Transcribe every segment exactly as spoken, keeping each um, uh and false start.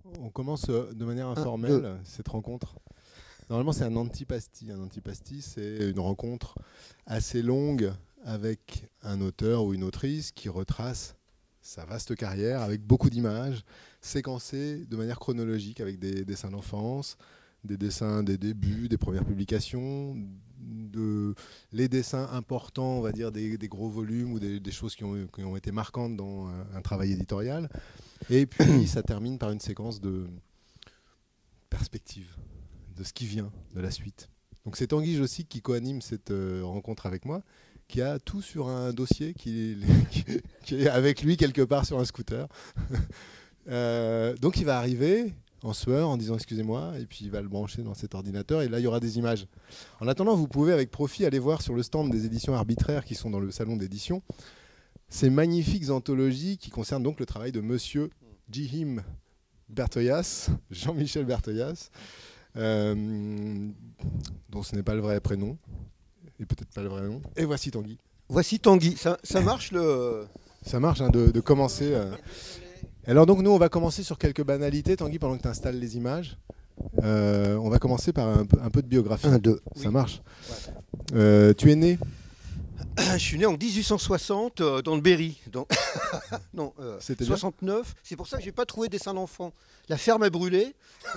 On commence euh, de manière informelle un, cette rencontre. Normalement, c'est un antipasti. Un antipasti, c'est une rencontre assez longue avec un auteur ou une autrice qui retrace sa vaste carrière avec beaucoup d'images, séquencées de manière chronologique avec des dessins d'enfance, des dessins des débuts, des premières publications, de, les dessins importants, on va dire, des, des gros volumes ou des, des choses qui ont, qui ont été marquantes dans un, un travail éditorial. Et puis, ça termine par une séquence de perspective, de ce qui vient, de la suite. Donc c'est Tanguy Jossic qui co-anime cette euh, rencontre avec moi, qui a tout sur un dossier qui, qui est avec lui quelque part sur un scooter. euh, donc il va arriver en sueur, en disant excusez-moi, et puis il va le brancher dans cet ordinateur, et là il y aura des images. En attendant, vous pouvez avec profit aller voir sur le stand des éditions arbitraires qui sont dans le salon d'édition ces magnifiques anthologies qui concernent donc le travail de monsieur Jihim Bertoyas, Jean-Michel Bertoyas, euh, dont ce n'est pas le vrai prénom, et peut-être pas le vrai nom. Et voici Tanguy. Voici Tanguy. Ça, ça marche le... Ça marche hein, de, de commencer. Euh. Alors donc nous on va commencer sur quelques banalités, Tanguy, pendant que tu installes les images. Euh, on va commencer par un, un peu de biographie. Un, deux. Ça Oui. marche. Ouais. Euh, tu es né? Je suis né en dix-huit cent soixante euh, dans le Berry. Dans... non, euh, soixante-neuf. C'est pour ça que j'ai pas trouvé de dessin d'enfant. La ferme a brûlé.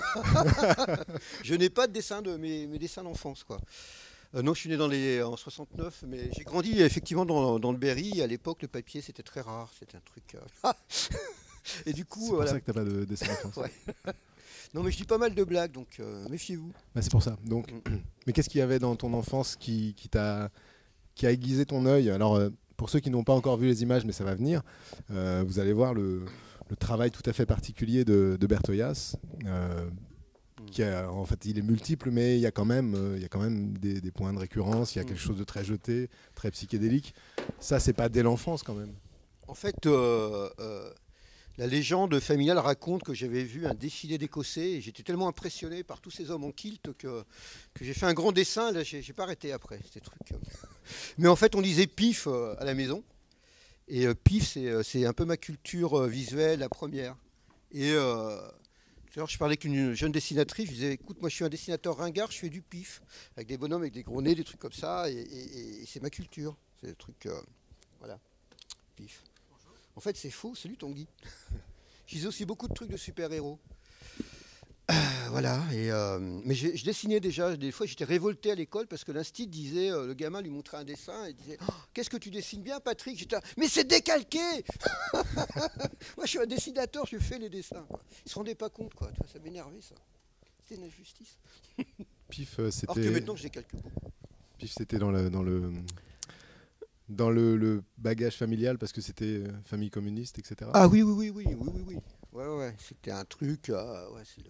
Je n'ai pas de dessin de mes, mes dessins d'enfance, quoi. Euh, non, je suis né dans les, en soixante-neuf, mais j'ai grandi effectivement dans, dans le Berry. À l'époque, le papier, c'était très rare. C'était un truc... Euh... Et du coup, c'est pour voilà. ça que tu n'as pas de dessin d'enfance. Ouais. Non, mais je dis pas mal de blagues, donc euh, méfiez-vous. Bah, c'est pour ça. Donc, mm. Mais qu'est-ce qu'il y avait dans ton enfance qui, qui t'a... qui a aiguisé ton œil? Alors, euh, pour ceux qui n'ont pas encore vu les images, mais ça va venir, euh, vous allez voir le, le travail tout à fait particulier de, de Bertoyas. Euh, mm. qui a, en fait, il est multiple, mais il y a quand même, euh, il y a quand même des, des points de récurrence. Il y a mm. quelque chose de très jeté, très psychédélique. Ça, c'est pas dès l'enfance, quand même. En fait, euh, euh, la légende familiale raconte que j'avais vu un défilé d'Écossais et j'étais tellement impressionné par tous ces hommes en kilt que, que j'ai fait un grand dessin. Là, j'ai, j'ai pas arrêté après ces trucs. Mais en fait, on disait pif euh, à la maison. Et euh, pif, c'est, euh, c'est un peu ma culture euh, visuelle, la première. Et euh, alors, je parlais avec une jeune dessinatrice. Je disais, écoute, moi, je suis un dessinateur ringard, je fais du pif avec des bonhommes, avec des gros nez, des trucs comme ça. Et, et, et c'est ma culture. C'est des trucs, euh, voilà, pif. En fait, c'est faux, salut Tanguy. Je disais aussi beaucoup de trucs de super-héros. Euh, voilà, et, euh, mais je, je dessinais déjà, des fois j'étais révolté à l'école parce que l'instit disait, euh, le gamin lui montrait un dessin et disait oh, « Qu'est-ce que tu dessines bien Patrick ?» J'étais là, mais c'est décalqué. Moi je suis un dessinateur, je fais les dessins. Ils ne se rendaient pas compte, quoi. Ça m'énervait ça. C'était une injustice. Pif, euh, c'était... Alors que maintenant je décalque beaucoup. Pif, c'était dans le... Dans le... Dans le, le bagage familial, parce que c'était euh, famille communiste, et cetera. Ah oui, oui, oui, oui, oui, oui, oui. Ouais, ouais, c'était un truc, euh, ouais, c'est, le,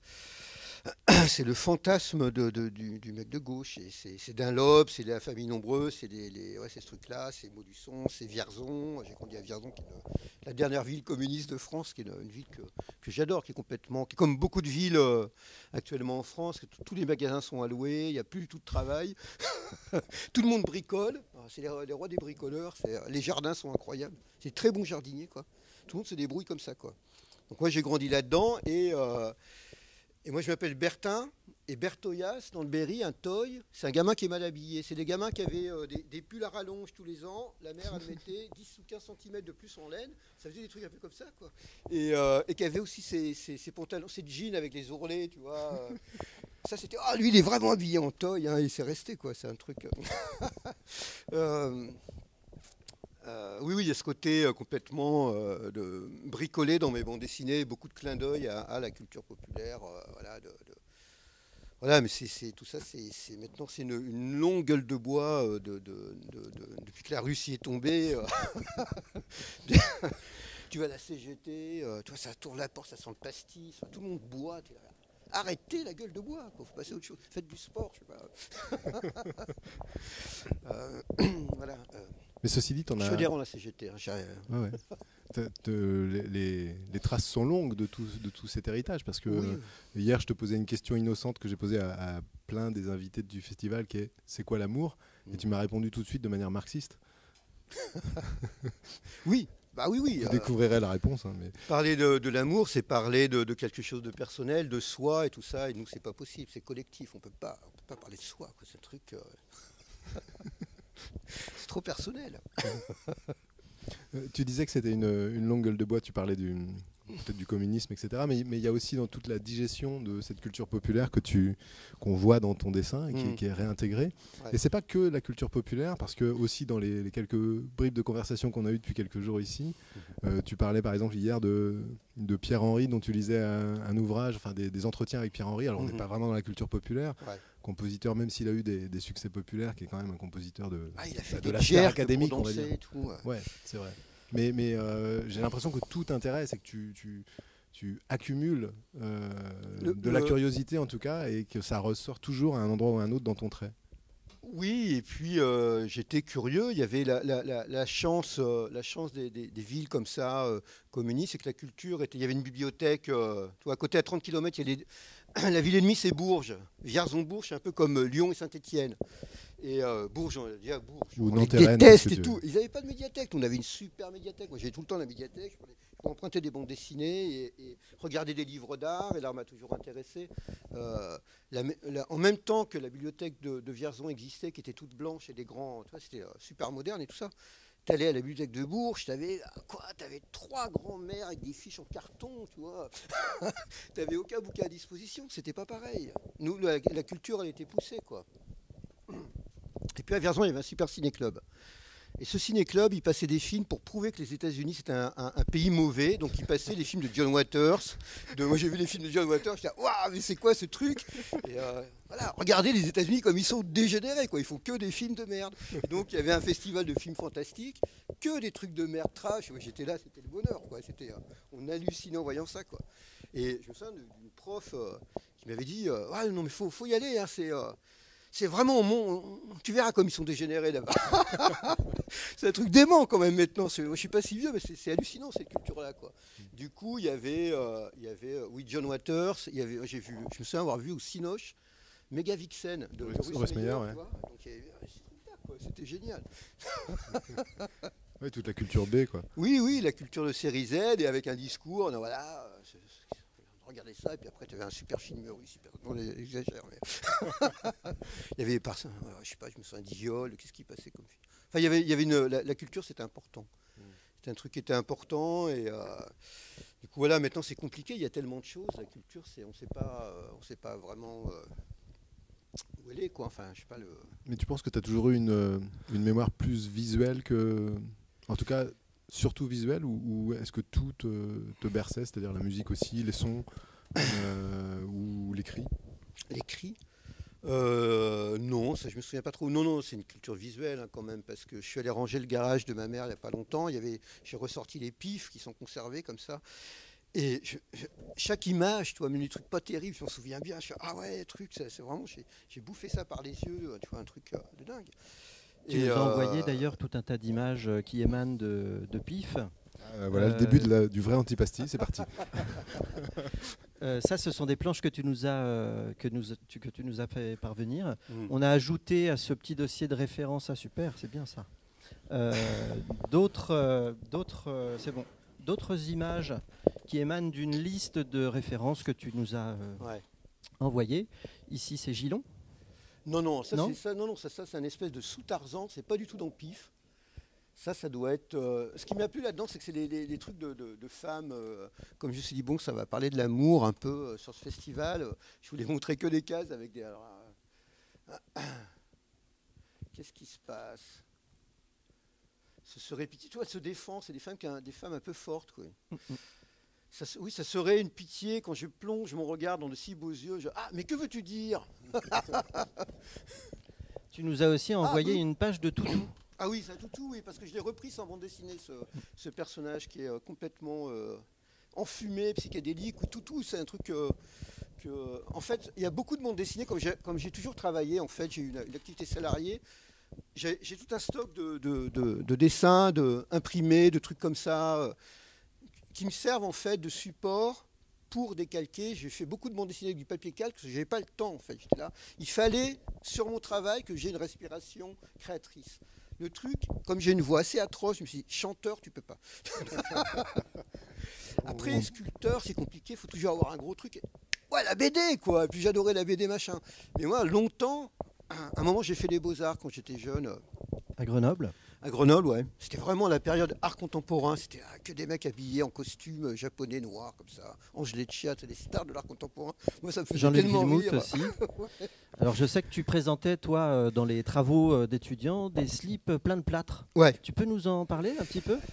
le, c'est le fantasme de, de, du, du mec de gauche. Et c'est, c'est Dunlop, c'est la famille nombreuse, c'est, les, les, ouais, c'est ce truc-là, c'est Maudusson, c'est Vierzon. J'ai grandi à Vierzon, qui est le, la dernière ville communiste de France, qui est une, une ville que, que j'adore, qui est complètement, qui est comme beaucoup de villes euh, actuellement en France, que t- tous les magasins sont alloués, il n'y a plus du tout de travail. Tout le monde bricole. C'est les, les rois des bricoleurs. C'est, les jardins sont incroyables. C'est très bons jardiniers, quoi. Tout le monde se débrouille comme ça, quoi. Donc moi j'ai grandi là-dedans et, euh, et moi je m'appelle Bertin et Bertoyas dans le Berry, un toy, c'est un gamin qui est mal habillé. C'est des gamins qui avaient euh, des, des pulls à rallonge tous les ans. La mère elle mettait dix ou quinze centimètres de plus en laine. Ça faisait des trucs un peu comme ça, quoi. Et, euh, et qui avait aussi ses, ses, ses pantalons, ses jeans avec les ourlets, tu vois. Euh, ça c'était, ah lui il est vraiment habillé en toy, hein, et c'est resté, quoi. C'est un truc... euh, Euh, oui, oui, il y a ce côté euh, complètement euh, de bricolé dans mes bandes dessinées, beaucoup de clins d'œil à, à la culture populaire. Euh, voilà, de, de... voilà, mais c'est, c'est, tout ça, c'est, c'est, maintenant, c'est une, une longue gueule de bois euh, de, de, de, de, depuis que la Russie est tombée. Euh... tu vas à la C G T, euh, tu vois, ça tourne la porte, ça sent le pastis, enfin, tout le monde boit. T'es là. Arrêtez la gueule de bois, il faut passer à autre chose. Faites du sport, je sais pas. euh, voilà. Euh... Mais ceci dit, on a... Je suis adhérent à la C G T. Hein, ouais, ouais. te, te, les, les traces sont longues de tout, de tout cet héritage, parce que oui. euh, hier, je te posais une question innocente que j'ai posée à, à plein des invités du festival, qui est « C'est quoi l'amour ?» Et tu m'as répondu tout de suite de manière marxiste. Oui. Bah oui, oui. Vous euh, découvrirez la réponse. Hein, mais... Parler de, de l'amour, c'est parler de, de quelque chose de personnel, de soi et tout ça. Et nous, c'est pas possible, c'est collectif. On peut pas, on peut pas parler de soi. Quoi. C'est un truc. Euh... c'est trop personnel. Euh, tu disais que c'était une, une longue gueule de bois. Tu parlais du peut-être du communisme, et cetera. Mais mais il y a aussi dans toute la digestion de cette culture populaire que tu qu'on voit dans ton dessin et qui, Mmh. qui est réintégrée. Ouais. Et c'est pas que la culture populaire, parce que aussi dans les, les quelques bribes de conversation qu'on a eues depuis quelques jours ici, euh, tu parlais par exemple hier de, de Pierre Henry, dont tu lisais un, un ouvrage, enfin des, des entretiens avec Pierre Henry. Alors on n'est Mhm. pas vraiment dans la culture populaire, Ouais. compositeur, même s'il a eu des, des succès populaires, qui est quand même un compositeur de, Ah, il a fait de des la sphère jerks académique, pour on va danser dire. et tout. Ouais. Ouais, c'est vrai. Mais, mais euh, j'ai l'impression que tout t'intéresse et que tu, tu, tu accumules euh, Le- de la le- curiosité en tout cas, et que ça ressort toujours à un endroit ou à un autre dans ton trait. Oui, et puis euh, j'étais curieux. Il y avait la, la- la- la chance, euh, la chance des, des- des villes comme ça, euh, communistes, c'est que la culture était. Il y avait une bibliothèque. Euh, tu vois, à côté, à trente kilomètres, il y a les- la ville ennemie, c'est Bourges. Vierzon-Bourges, c'est un peu comme euh, Lyon et Saint-Étienne. Et euh, Bourges, on dit à Bourges. Ou On les Nanterre-Rennes, déteste qu'est-ce que et tu tout. veux. Ils n'avaient pas de médiathèque. On avait une super médiathèque. Moi, j'avais tout le temps la médiathèque. Je prenais- je empruntais des bandes dessinées et, et regardais des livres d'art. Et l'art m'a toujours intéressé. Euh, la- la- en même temps que la bibliothèque de, de Vierzon existait, qui était toute blanche et des grands, tu vois, c'était euh, super moderne et tout ça. Tu allais à la bibliothèque de Bourges, tu avais quoi T'avais trois grands-mères avec des fiches en carton, tu vois. Tu n'avais aucun bouquin à disposition, c'était pas pareil. Nous, la, la culture, elle était poussée, quoi. Et puis à Vierzon, il y avait un super ciné-club. Et ce ciné-club, il passait des films pour prouver que les États-Unis, c'était un, un- un pays mauvais. Donc, il passait les films de John Waters. De, moi, j'ai vu les films de John Waters. J'étais là, waouh, mais c'est quoi ce truc? Et euh, voilà, regardez les États-Unis comme ils sont dégénérés, quoi. Ils font que des films de merde. Et donc, il y avait un festival de films fantastiques, que des trucs de merde trash. Moi, j'étais là, c'était le bonheur, quoi. C'était, euh, on hallucinait en voyant ça, quoi. Et je me souviens d'une prof euh, qui m'avait dit, euh, ah non, mais faut, faut y aller, hein, c'est. euh, c'est vraiment mon. Tu verras comme ils sont dégénérés là-bas. C'est un truc dément quand même maintenant. C'est- Moi, je suis pas si vieux, mais c'est c'est hallucinant cette culture-là, quoi. Du coup, il y avait, euh, il y avait, euh, oui, John Waters. Il y avait, j'ai vu, je me souviens avoir vu au Cinoche Méga Vixen de, de Russ- Russ Russ Meyer, Meyer, tu ouais. vois. Donc, il y avait- ouais, ces trucs-là, quoi. C'était génial. Ouais, toute la culture B, quoi. Oui, oui, la culture de série Z et avec un discours. Non, voilà. euh, c'est- c'est- Regardez ça, et puis après, tu avais un super film russe, super. Non, j'exagère, mais. Il y avait, par... euh, je sais pas, je me souviens d'Idiol, qu'est-ce qui passait comme film. Enfin, il y avait, il y avait une. La, la culture, c'était important. C'était un truc qui était important, et euh, du coup, voilà, maintenant, c'est compliqué, il y a tellement de choses. La culture, c'est, on sait pas, euh, on sait pas vraiment euh, où elle est, quoi. Enfin, je sais pas le. Mais tu penses que tu as toujours eu une, euh, une mémoire plus visuelle que. En tout cas, surtout visuelle, ou, ou est-ce que tout te, te berçait, c'est-à-dire la musique aussi, les sons, euh, ou les cris? Les cris. Euh, non, ça je me souviens pas trop. Non, non, c'est une culture visuelle hein, quand même, parce que je suis allé ranger le garage de ma mère il y a pas longtemps. Il y avait, j'ai ressorti les pifs qui sont conservés comme ça. Et je- je- chaque image, tu vois, même des trucs pas terribles, je m'en souviens bien. Je suis ah ouais, truc, c'est c'est vraiment, j'ai j'ai bouffé ça par les yeux, tu vois, un truc euh, de dingue. Tu Et, nous as euh, envoyé d'ailleurs tout un tas d'images euh, qui émanent de, de P I F. Euh, voilà Euh, le début de la- du vrai antipasti, c'est parti. Euh, ça, ce sont des planches que tu nous as, euh, que nous, tu- que tu nous as fait parvenir. Mm. On a ajouté à ce petit dossier de référence, ah super, c'est bien ça. Euh, d'autres, euh, d'autres, euh, c'est bon. D'autres images qui émanent d'une liste de références que tu nous as euh, Ouais. envoyées. Ici, c'est Gilon. Non, non, ça, Non c'est ça, non, non, ça, ça, c'est un espèce de sous-Tarzan, c'est pas du tout dans Pif. Ça, ça doit être. euh, Ce qui m'a plu là-dedans, c'est que c'est des, des- des trucs de, de- de femmes. euh, comme je me suis dit, bon, ça va parler de l'amour un peu euh, sur ce festival. Euh, Je voulais montrer que des cases avec des. alors, euh, Qu'est-ce qui se passe? Ce serait pitié. Tu vois, elle se défend, c'est des femmes, qui, ont- des femmes un peu fortes, quoi. Ça, se- oui, ça serait une pitié quand je plonge mon regard dans de si beaux yeux. je- Ah, mais que veux-tu dire? Tu nous as aussi envoyé oui. une page de Toutou. Ah oui, c'est un toutou, oui, parce que je l'ai repris sans bande dessinée, ce, ce personnage qui est euh, complètement euh, enfumé, psychédélique. Oui, toutou, c'est un truc euh, que. En fait, il y a beaucoup de bande dessinée, comme j'ai, comme j'ai toujours travaillé, en fait, j'ai eu une, une activité salariée. J'ai, j'ai tout un stock de, de, de- de dessins, de imprimés, de trucs comme ça, euh, qui me servent en fait de support pour décalquer. J'ai fait beaucoup de bande dessinée avec du papier calque, parce que j'avais pas le temps, en fait. J'étais là. Il fallait, sur mon travail, que j'ai une respiration créatrice. le truc, comme j'ai une voix assez atroce, je me suis dit, chanteur, tu peux pas. Après, sculpteur, c'est compliqué, il faut toujours avoir un gros truc. Ouais, la B D, quoi. Et puis j'adorais la B D, machin. Mais moi, longtemps, à un moment, j'ai fait les Beaux-Arts quand j'étais jeune. À Grenoble. À Grenoble, ouais. C'était vraiment la période art contemporain. C'était ah, que des mecs habillés en costume japonais noir, comme ça. Angèle Chia, c'est des stars de l'art contemporain. Moi, ça me faisait Jean-Luc tellement Villemout rire. aussi. Ouais. Alors, je sais que tu présentais, toi, euh, dans les travaux euh, d'étudiants, des slips euh, plein de plâtre. Ouais. Tu peux nous en parler un petit peu?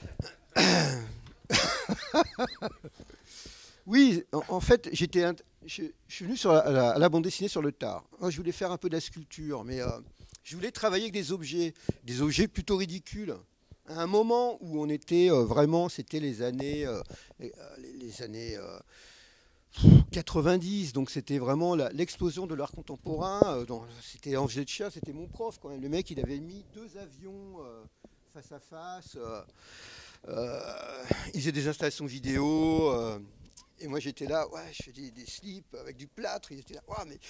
Oui, en, en fait, j'étais, je, je suis venu sur la, à, la, à la bande dessinée sur le tard. Moi, je voulais faire un peu de la sculpture, mais euh, je voulais travailler avec des objets, des objets plutôt ridicules. À un moment où on était euh, vraiment, c'était les années, euh, les, les années euh, quatre-vingt-dix, donc c'était vraiment la, l'explosion de l'art contemporain. Euh, dans, c'était Angèle Chia, c'était mon prof quand même. Le mec, il avait mis deux avions euh, face à face. Euh, euh, il faisait des installations vidéo. Euh, Et moi j'étais là, ouais, je fais des, des slips avec du plâtre. Ils étaient là, ouais, mais.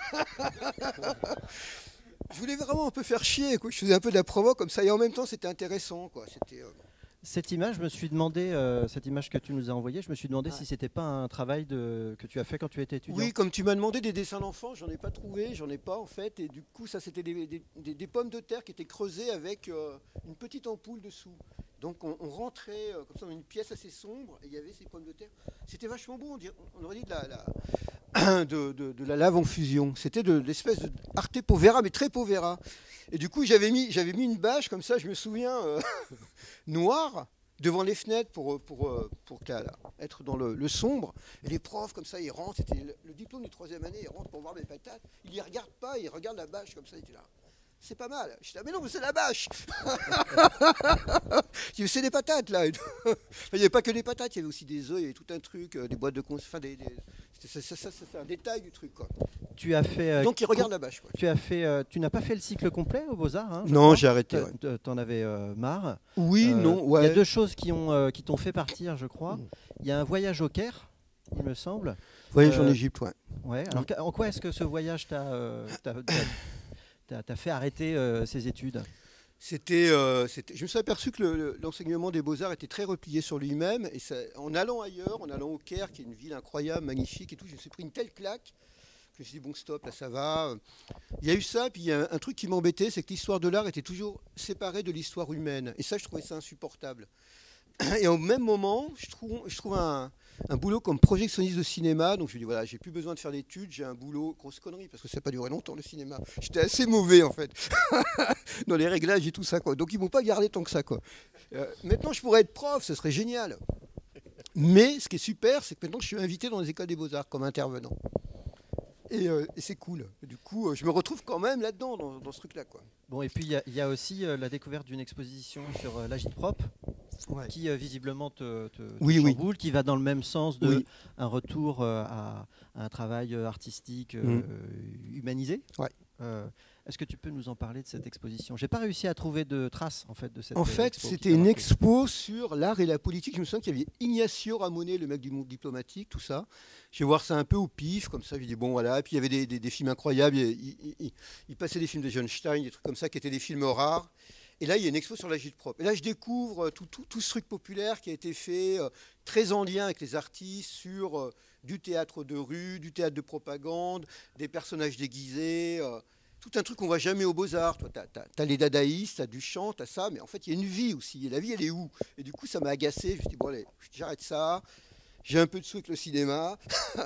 Je voulais vraiment un peu faire chier, quoi. Je faisais un peu de la promo comme ça, et en même temps c'était intéressant, quoi. C'était. Euh... Cette image, je me suis demandé, euh, cette image que tu nous as envoyée, je me suis demandé ouais. si c'était pas un travail de, que tu as fait quand tu étais étudiant. Oui, comme tu m'as demandé des dessins d'enfants, j'en ai pas trouvé, j'en ai pas en fait, et du coup ça c'était des, des, des, des pommes de terre qui étaient creusées avec euh, une petite ampoule dessous. Donc on, on rentrait euh, comme ça dans une pièce assez sombre et il y avait ces pommes de terre. C'était vachement beau, on, dirait, on aurait dit de la, la, de, de, de la lave en fusion. C'était de, de l'espèce de arte povera, mais très povera. Et du coup j'avais mis, j'avais mis une bâche comme ça, je me souviens, euh, noire, devant les fenêtres pour, pour, pour, pour être dans le, le sombre. Et les profs comme ça, ils rentrent, c'était le, le diplôme de troisième année, ils rentrent pour voir mes patates. Ils ne les regardent pas, ils regardent la bâche comme ça, ils étaient là. C'est pas mal. Je dis, ah, mais non, mais c'est la bâche. Je dis, c'est des patates, là. Il n'y avait pas que des patates, il y avait aussi des œufs, il y avait tout un truc, des boîtes de cons. Enfin, des, des... C'est, c'est, c'est, c'est un détail du truc, quoi. Tu as fait. Euh, Donc, ils regardent la bâche. Quoi. Tu as fait. Euh, tu n'as pas fait le cycle complet aux Beaux-Arts, hein, non, crois. J'ai arrêté. Ouais. T'en avais euh, marre. Oui, euh, non. Ouais. Il y a deux choses qui, ont, euh, qui t'ont fait partir, je crois. Il y a un voyage au Caire, il me semble. Voyage euh, en Égypte, ouais. Ouais. Alors, en quoi est-ce que ce voyage t'a. Euh, t'a, t'a, T'as fait arrêter euh, ces études? C'était, euh, c'était, je me suis aperçu que le, le, l'enseignement des Beaux-Arts était très replié sur lui-même. Et ça, en allant ailleurs, en allant au Caire, qui est une ville incroyable, magnifique et tout, je me suis pris une telle claque que je me suis dit, bon, stop, là, ça va. Il y a eu ça, puis il y a un, un truc qui m'embêtait, c'est que l'histoire de l'art était toujours séparée de l'histoire humaine. Et ça, je trouvais ça insupportable. Et au même moment, je trouve, je trouve un, un boulot comme projectionniste de cinéma. Donc je me dis, voilà, j'ai plus besoin de faire d'études, j'ai un boulot, grosse connerie, parce que ça n'a pas duré longtemps le cinéma. J'étais assez mauvais en fait, dans les réglages et tout ça, quoi. Donc ils ne m'ont pas gardé tant que ça, quoi. Euh, maintenant, je pourrais être prof, ce serait génial. Mais ce qui est super, c'est que maintenant, je suis invité dans les écoles des Beaux-Arts comme intervenant. Et, euh, et c'est cool. Et du coup, euh, je me retrouve quand même là-dedans, dans, dans ce truc-là, quoi. Bon, et puis il y, y a aussi euh, la découverte d'une exposition sur euh, l'agitprop. Ouais. Qui euh, visiblement te, te, te oui, chamboule, oui. qui va dans le même sens de oui. un retour euh, à, à un travail artistique euh, mmh. humanisé. Ouais. Euh, est-ce que tu peux nous en parler de cette exposition? J'ai pas réussi à trouver de traces en fait de cette. En fait, c'était une expo sur l'art et la politique. Je me souviens qu'il y avait Ignacio Ramonet, le mec du monde diplomatique, tout ça. Je vais voir ça un peu au pif, comme ça. Je dis bon voilà. Et puis il y avait des, des, des films incroyables. Il, il, il, il passait des films de John-Stein, des trucs comme ça, qui étaient des films rares. Et là, il y a une expo sur l'agitprop. Et là, je découvre tout, tout, tout ce truc populaire qui a été fait, euh, très en lien avec les artistes, sur euh, du théâtre de rue, du théâtre de propagande, des personnages déguisés, euh, tout un truc qu'on ne voit jamais aux Beaux-Arts. Tu as les dadaïstes, tu as du chant, tu as ça, mais en fait, il y a une vie aussi. Et la vie, elle est où? Et du coup, ça m'a agacé. Je me suis dit, bon, allez, j'arrête ça. J'ai un peu de sous avec le cinéma.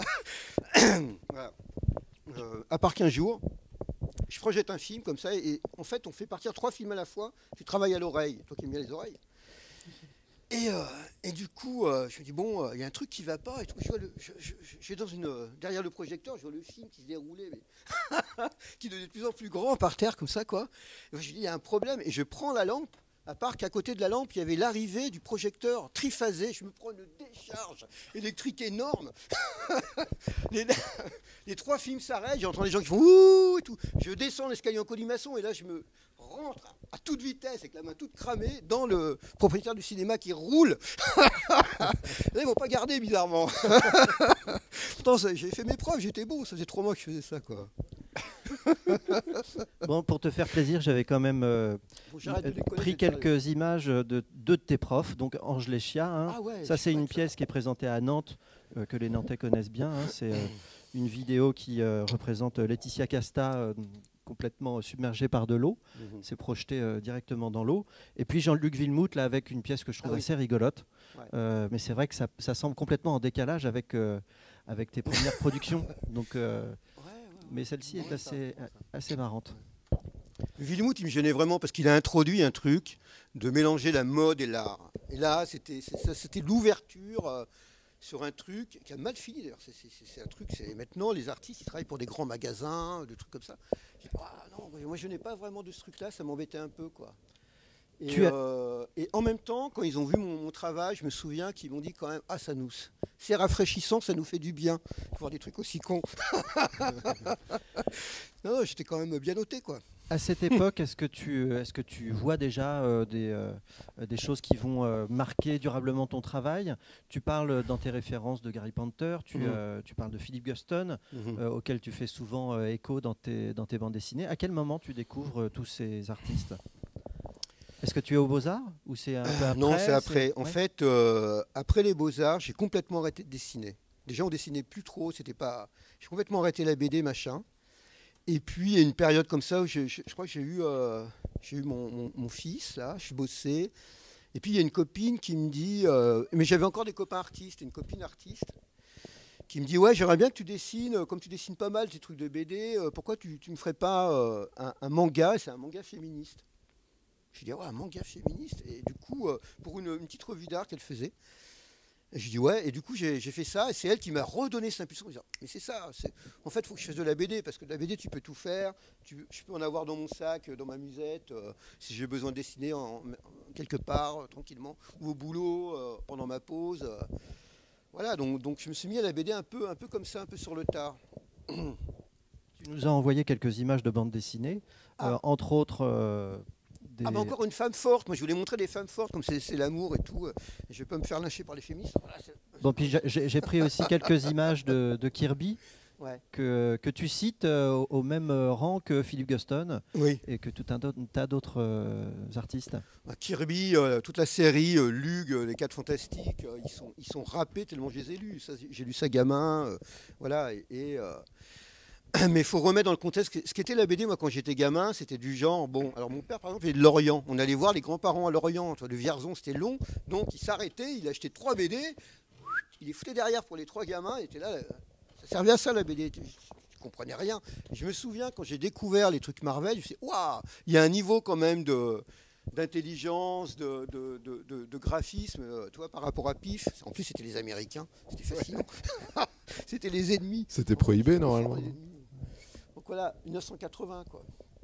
Voilà. euh, à part qu'un jour... Je projette un film comme ça et en fait on fait partir trois films à la fois. Tu travailles à l'oreille, toi qui aimes bien les oreilles. Et, euh, et du coup, euh, je me dis bon, il euh, y a un truc qui va pas. Et tout, je vois le, je, je, je suis dans une euh, derrière le projecteur, je vois le film qui se déroulait, mais qui devenait de plus en plus grand par terre comme ça quoi. Et je me dis il y a un problème et je prends la lampe. À part qu'à côté de la lampe, il y avait l'arrivée du projecteur triphasé. Je me prends une décharge électrique énorme. les, les trois films s'arrêtent, j'entends les gens qui font ouh et tout. Je descends l'escalier en colimaçon et là, je me rentre à toute vitesse avec la main toute cramée dans le propriétaire du cinéma qui roule. Là, ils vont pas garder bizarrement. Pourtant, j'ai fait mes preuves, j'étais beau. Ça faisait trois mois que je faisais ça, quoi. Bon, pour te faire plaisir, j'avais quand même euh, Bon, j'arrête de déconner, pris c'est sérieux. quelques images de deux de tes profs. Donc Ange Léchia, hein. Ah ouais, Ça je c'est une chouette, ça. pièce qui est présentée à Nantes, euh, que les Nantais connaissent bien, hein. C'est euh, une vidéo qui euh, représente Laetitia Casta euh, complètement submergée par de l'eau. Mhm. C'est projeté euh, directement dans l'eau. Et puis Jean-Luc Villemout, là, avec une pièce que je trouve Ah oui. assez rigolote. Ouais. Euh, mais c'est vrai que ça, ça semble complètement en décalage avec, euh, avec tes premières productions. Donc, euh, Ouais, ouais, ouais. mais celle-ci est Ouais, assez, ça, ouais, ça. assez marrante. Villemout, il me gênait vraiment parce qu'il a introduit un truc de mélanger la mode et l'art. Et là, c'était c'est- ça, c'était l'ouverture euh, sur un truc qui a mal fini d'ailleurs. C'est- c'est- C'est c'est un truc, c'est maintenant les artistes, ils travaillent pour des grands magasins, des trucs comme ça. J'ai dit, ah, non, moi je n'ai pas vraiment de ce truc-là, ça m'embêtait un peu, quoi. Et, Tu as- euh, et en même temps, quand ils ont vu mon, mon travail, je me souviens qu'ils m'ont dit quand même, ah, ça nous, c'est rafraîchissant, ça nous fait du bien de voir des trucs aussi cons. Non, j'étais quand même bien noté, quoi. À cette époque, est-ce que tu, est-ce que tu vois déjà euh, des, euh, des choses qui vont euh, marquer durablement ton travail? Tu parles dans tes références de Gary Panther, tu, Mhm. euh, tu parles de Philip Guston, Mhm. euh, auquel tu fais souvent euh, écho dans tes, dans tes bandes dessinées. À quel moment tu découvres euh, tous ces artistes? Est-ce que tu es aux Beaux-Arts ou c'est un peu après? Non, c'est après. En ouais. fait, euh, après les Beaux-Arts, j'ai complètement arrêté de dessiner. Déjà, on dessinait plus trop, c'était pas. J'ai complètement arrêté la B D, machin. Et puis, il y a une période comme ça où je, je- je crois que j'ai eu, euh, j'ai eu mon, mon- mon fils, là, je bossais. Et puis, il y a une copine qui me dit. euh, mais j'avais encore des copains artistes, une copine artiste, qui me dit, ouais, j'aimerais bien que tu dessines, euh, comme tu dessines pas mal ces trucs de B D, euh, pourquoi tu ne me ferais pas euh, un, un manga? Et c'est un manga féministe. Je lui dis, ouais, un manga féministe. Et du coup, euh, pour une, une petite revue d'art qu'elle faisait, et je dis, ouais, et du coup, j'ai j'ai fait ça. Et c'est elle qui m'a redonné cette impulsion en disant, mais c'est ça. c'est- En fait, il faut que je fasse de la B D, parce que de la B D, tu peux tout faire. Tu, je peux en avoir dans mon sac, euh, dans ma musette, euh, si j'ai besoin de dessiner en, en- quelque part, euh, tranquillement, ou au boulot, euh, pendant ma pause. euh. Voilà, donc, donc je me suis mis à la B D un peu, un peu comme ça, un peu sur le tard. Tu nous as envoyé quelques images de bandes dessinées, Ah. euh, entre autres euh, des... Ah bah encore une femme forte, moi je voulais montrer des femmes fortes comme c'est c'est l'amour et tout. euh, et je vais pas me faire lyncher par les féministes. Voilà, c'est- Bon, puis j'ai- j'ai j'ai pris aussi quelques images de, de Kirby ouais. que, que tu cites euh, au, au même euh, rang que Philip Guston Oui. et que tout un do- tas d'autres euh, artistes. Bah, Kirby, euh, toute la série, euh, Lug, euh, les quatre fantastiques, euh, ils sont ils sont râpés tellement je les ai lus. Ça, j'ai lu ça gamin, euh, voilà. Et, et, euh, mais il faut remettre dans le contexte que- ce qu'était la B D. Moi, quand j'étais gamin, c'était du genre. Bon, alors mon père, par exemple, il est de Lorient. On allait voir les grands-parents à Lorient. Tu vois, le Vierzon, c'était long, donc il s'arrêtait, il achetait trois B D, il les foutait derrière pour les trois gamins. Il était là. Ça servait à ça la B D. Je ne comprenais rien. Et je me souviens quand j'ai découvert les trucs Marvel, je me suis dit, waouh, il y a un niveau quand même de d'intelligence, de, de, de, de- de graphisme, euh, tu vois, par rapport à Pif. En plus, c'était les Américains, c'était fascinant. C'était les ennemis. C'était prohibé normalement. Les ennemis. Donc voilà, mille neuf cent quatre-vingts, quoi.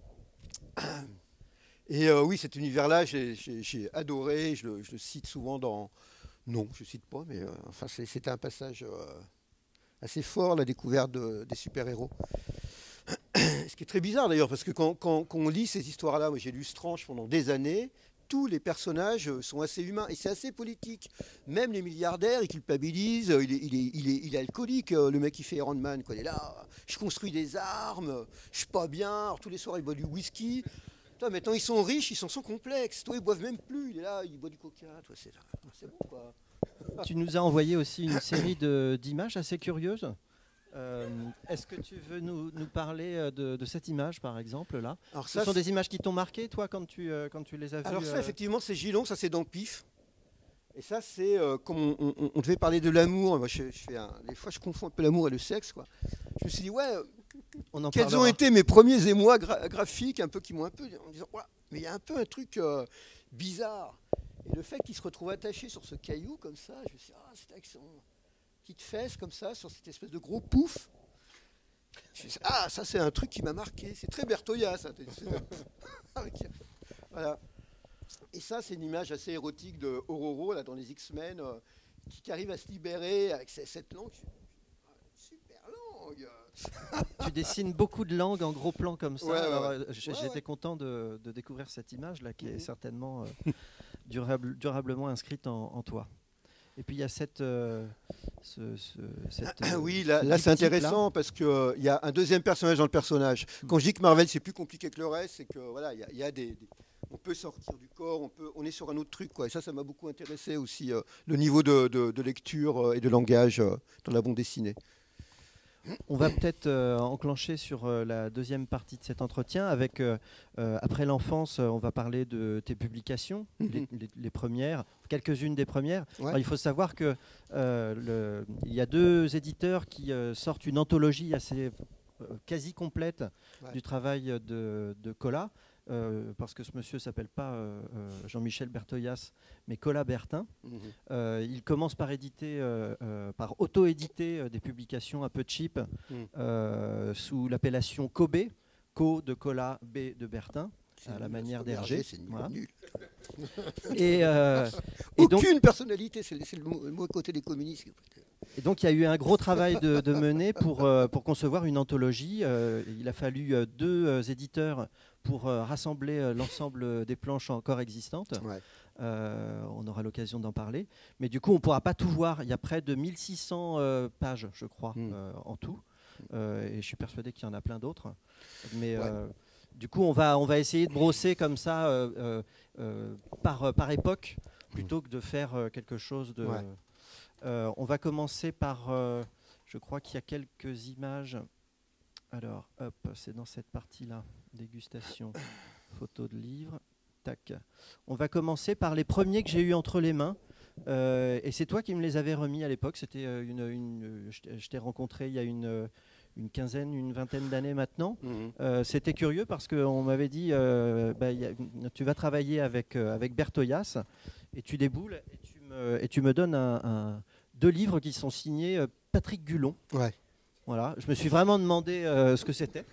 Et euh, oui, cet univers-là, j'ai j'ai- j'ai adoré. Je le, je le cite souvent dans. Non, je ne cite pas, mais euh, enfin, c'est- c'était un passage euh, assez fort, la découverte de- des super-héros. Ce qui est très bizarre d'ailleurs, parce que quand, quand- quand on lit ces histoires-là, moi j'ai lu Strange pendant des années, tous les personnages euh, sont assez humains et c'est assez politique. Même les milliardaires, ils culpabilisent, euh, il est, il est- il est- il est alcoolique, euh, le mec qui fait Iron Man, quoi. Il est là, je construis des armes, je suis pas bien, alors tous les soirs il boit du whisky. Toi, maintenant ils sont riches, ils sont sans complexe. Toi, ils boivent même plus, il est là, il boit du coca. Toi, c'est c'est bon, quoi. Tu nous as envoyé aussi une série de- d'images assez curieuses. Euh, Est-ce que tu veux nous, nous parler euh, de, de cette image, par exemple, là? Alors Ce ça, sont des images qui t'ont marqué, toi, quand tu, euh, quand tu les as vues? Alors ça, euh, effectivement, c'est Gilon, ça c'est dans Pif. Et ça, c'est euh, comme on, on- on devait parler de l'amour. Moi, je, je fais un- des fois, je confonds un peu l'amour et le sexe, quoi. Je me suis dit, ouais, euh, on en quels ont parlera. été mes premiers émois gra- graphiques, un peu qui m'ont un peu en disant, ouais, mais il y a un peu un truc euh, bizarre. Et le fait qu'il se retrouve attaché sur ce caillou comme ça, je me suis dit, ah, c'était avec son petite fesse comme ça, sur cette espèce de gros pouf. Je me suis dit, ah, ça c'est un truc qui m'a marqué. C'est très Bertoya, ça. Avec- voilà. Et ça, c'est une image assez érotique de Ororo, là, dans les X-Men, euh, qui, qui arrive à se libérer avec ce- cette langue. Je suis, ah, super langue. Tu dessines beaucoup de langues en gros plan comme ça. Ouais, ouais, Alors, ouais. euh, j- Ouais, J'étais ouais. content de, de découvrir cette image-là qui est Mhm. certainement euh, durable- durablement inscrite en, en toi. Et puis il y a cette, euh, ce, ce, cette, Ah, euh, oui, là, ce là c'est diptyque-là. intéressant parce qu'il euh, y a un deuxième personnage dans le personnage. Quand je dis que Marvel c'est plus compliqué que le reste, c'est que voilà, il y a, y a des, des- on peut sortir du corps, on peut, on est sur un autre truc, quoi. Et ça, ça m'a beaucoup intéressé aussi, euh, le niveau de, de- de lecture euh, et de langage euh, dans la bande dessinée. On va peut-être euh, enclencher sur euh, la deuxième partie de cet entretien avec, euh, euh, après l'enfance, euh, on va parler de tes publications, Mhm. les, les- les premières, quelques-unes des premières. Ouais. Alors, il faut savoir que euh, le- il y a deux éditeurs qui euh, sortent une anthologie assez euh, quasi complète Ouais. du travail de, de Colas, euh, parce que ce monsieur s'appelle pas euh, euh, Jean-Michel Bertoyas, mais Colas Bertin. Mhm. Euh, il commence par éditer, euh, euh, par auto-éditer euh, des publications un peu cheap Mm. euh, sous l'appellation Kobe, Co de Colas, B de Bertin, C'est à la nul, manière c'est d'Hergé. c'est nul, Voilà. nul. Et, euh, et donc, Aucune personnalité, c'est le, c'est le mot- le mot côté des communistes. et donc il y a eu un gros travail de, de mener pour, euh, pour concevoir une anthologie. Euh, il a fallu euh, deux euh, éditeurs pour euh, rassembler euh, l'ensemble des planches encore existantes. Ouais. Euh, on aura l'occasion d'en parler. Mais du coup, on ne pourra pas tout voir. Il y a près de mille six cents euh, pages, je crois, Mm. euh, en tout. Euh, et je suis persuadé qu'il y en a plein d'autres. Mais Ouais. euh, du coup, on va, on va essayer de brosser comme ça euh, euh, euh, par, par époque, plutôt que de faire euh, quelque chose de... Ouais. Euh, on va commencer par... euh, je crois qu'il y a quelques images. Alors, hop, c'est dans cette partie-là. Dégustation, photo de livre. Tac. On va commencer par les premiers que j'ai eu entre les mains. Euh, et c'est toi qui me les avais remis à l'époque. C'était euh, une, une- euh, je t'ai- je t'ai rencontré il y a une, euh, une quinzaine, une vingtaine d'années maintenant. Mhm. Euh, C'était curieux parce qu'on m'avait dit euh, bah, il y a- tu vas travailler avec, euh, avec Bertoyas et tu déboules et tu me, et tu me donnes un, un- deux livres qui sont signés euh, Patrick Gulon. Ouais. Voilà, je me suis vraiment demandé euh, ce que c'était.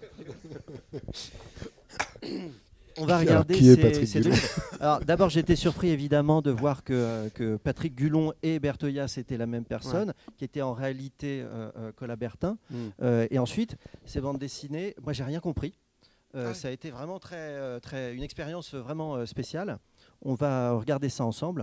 On va Alors, regarder qui est ces, Patrick ces deux Gulon livres. Alors d'abord, j'étais surpris évidemment de voir que, que Patrick Gulon et Bertoyas étaient la même personne, qui était en réalité euh, euh, Colas Bertin. Mhm. Euh, et ensuite, ces bandes dessinées, moi j'ai rien compris. Euh, Ah ouais. Ça a été vraiment très, euh, très, une expérience vraiment euh, spéciale. On va regarder ça ensemble.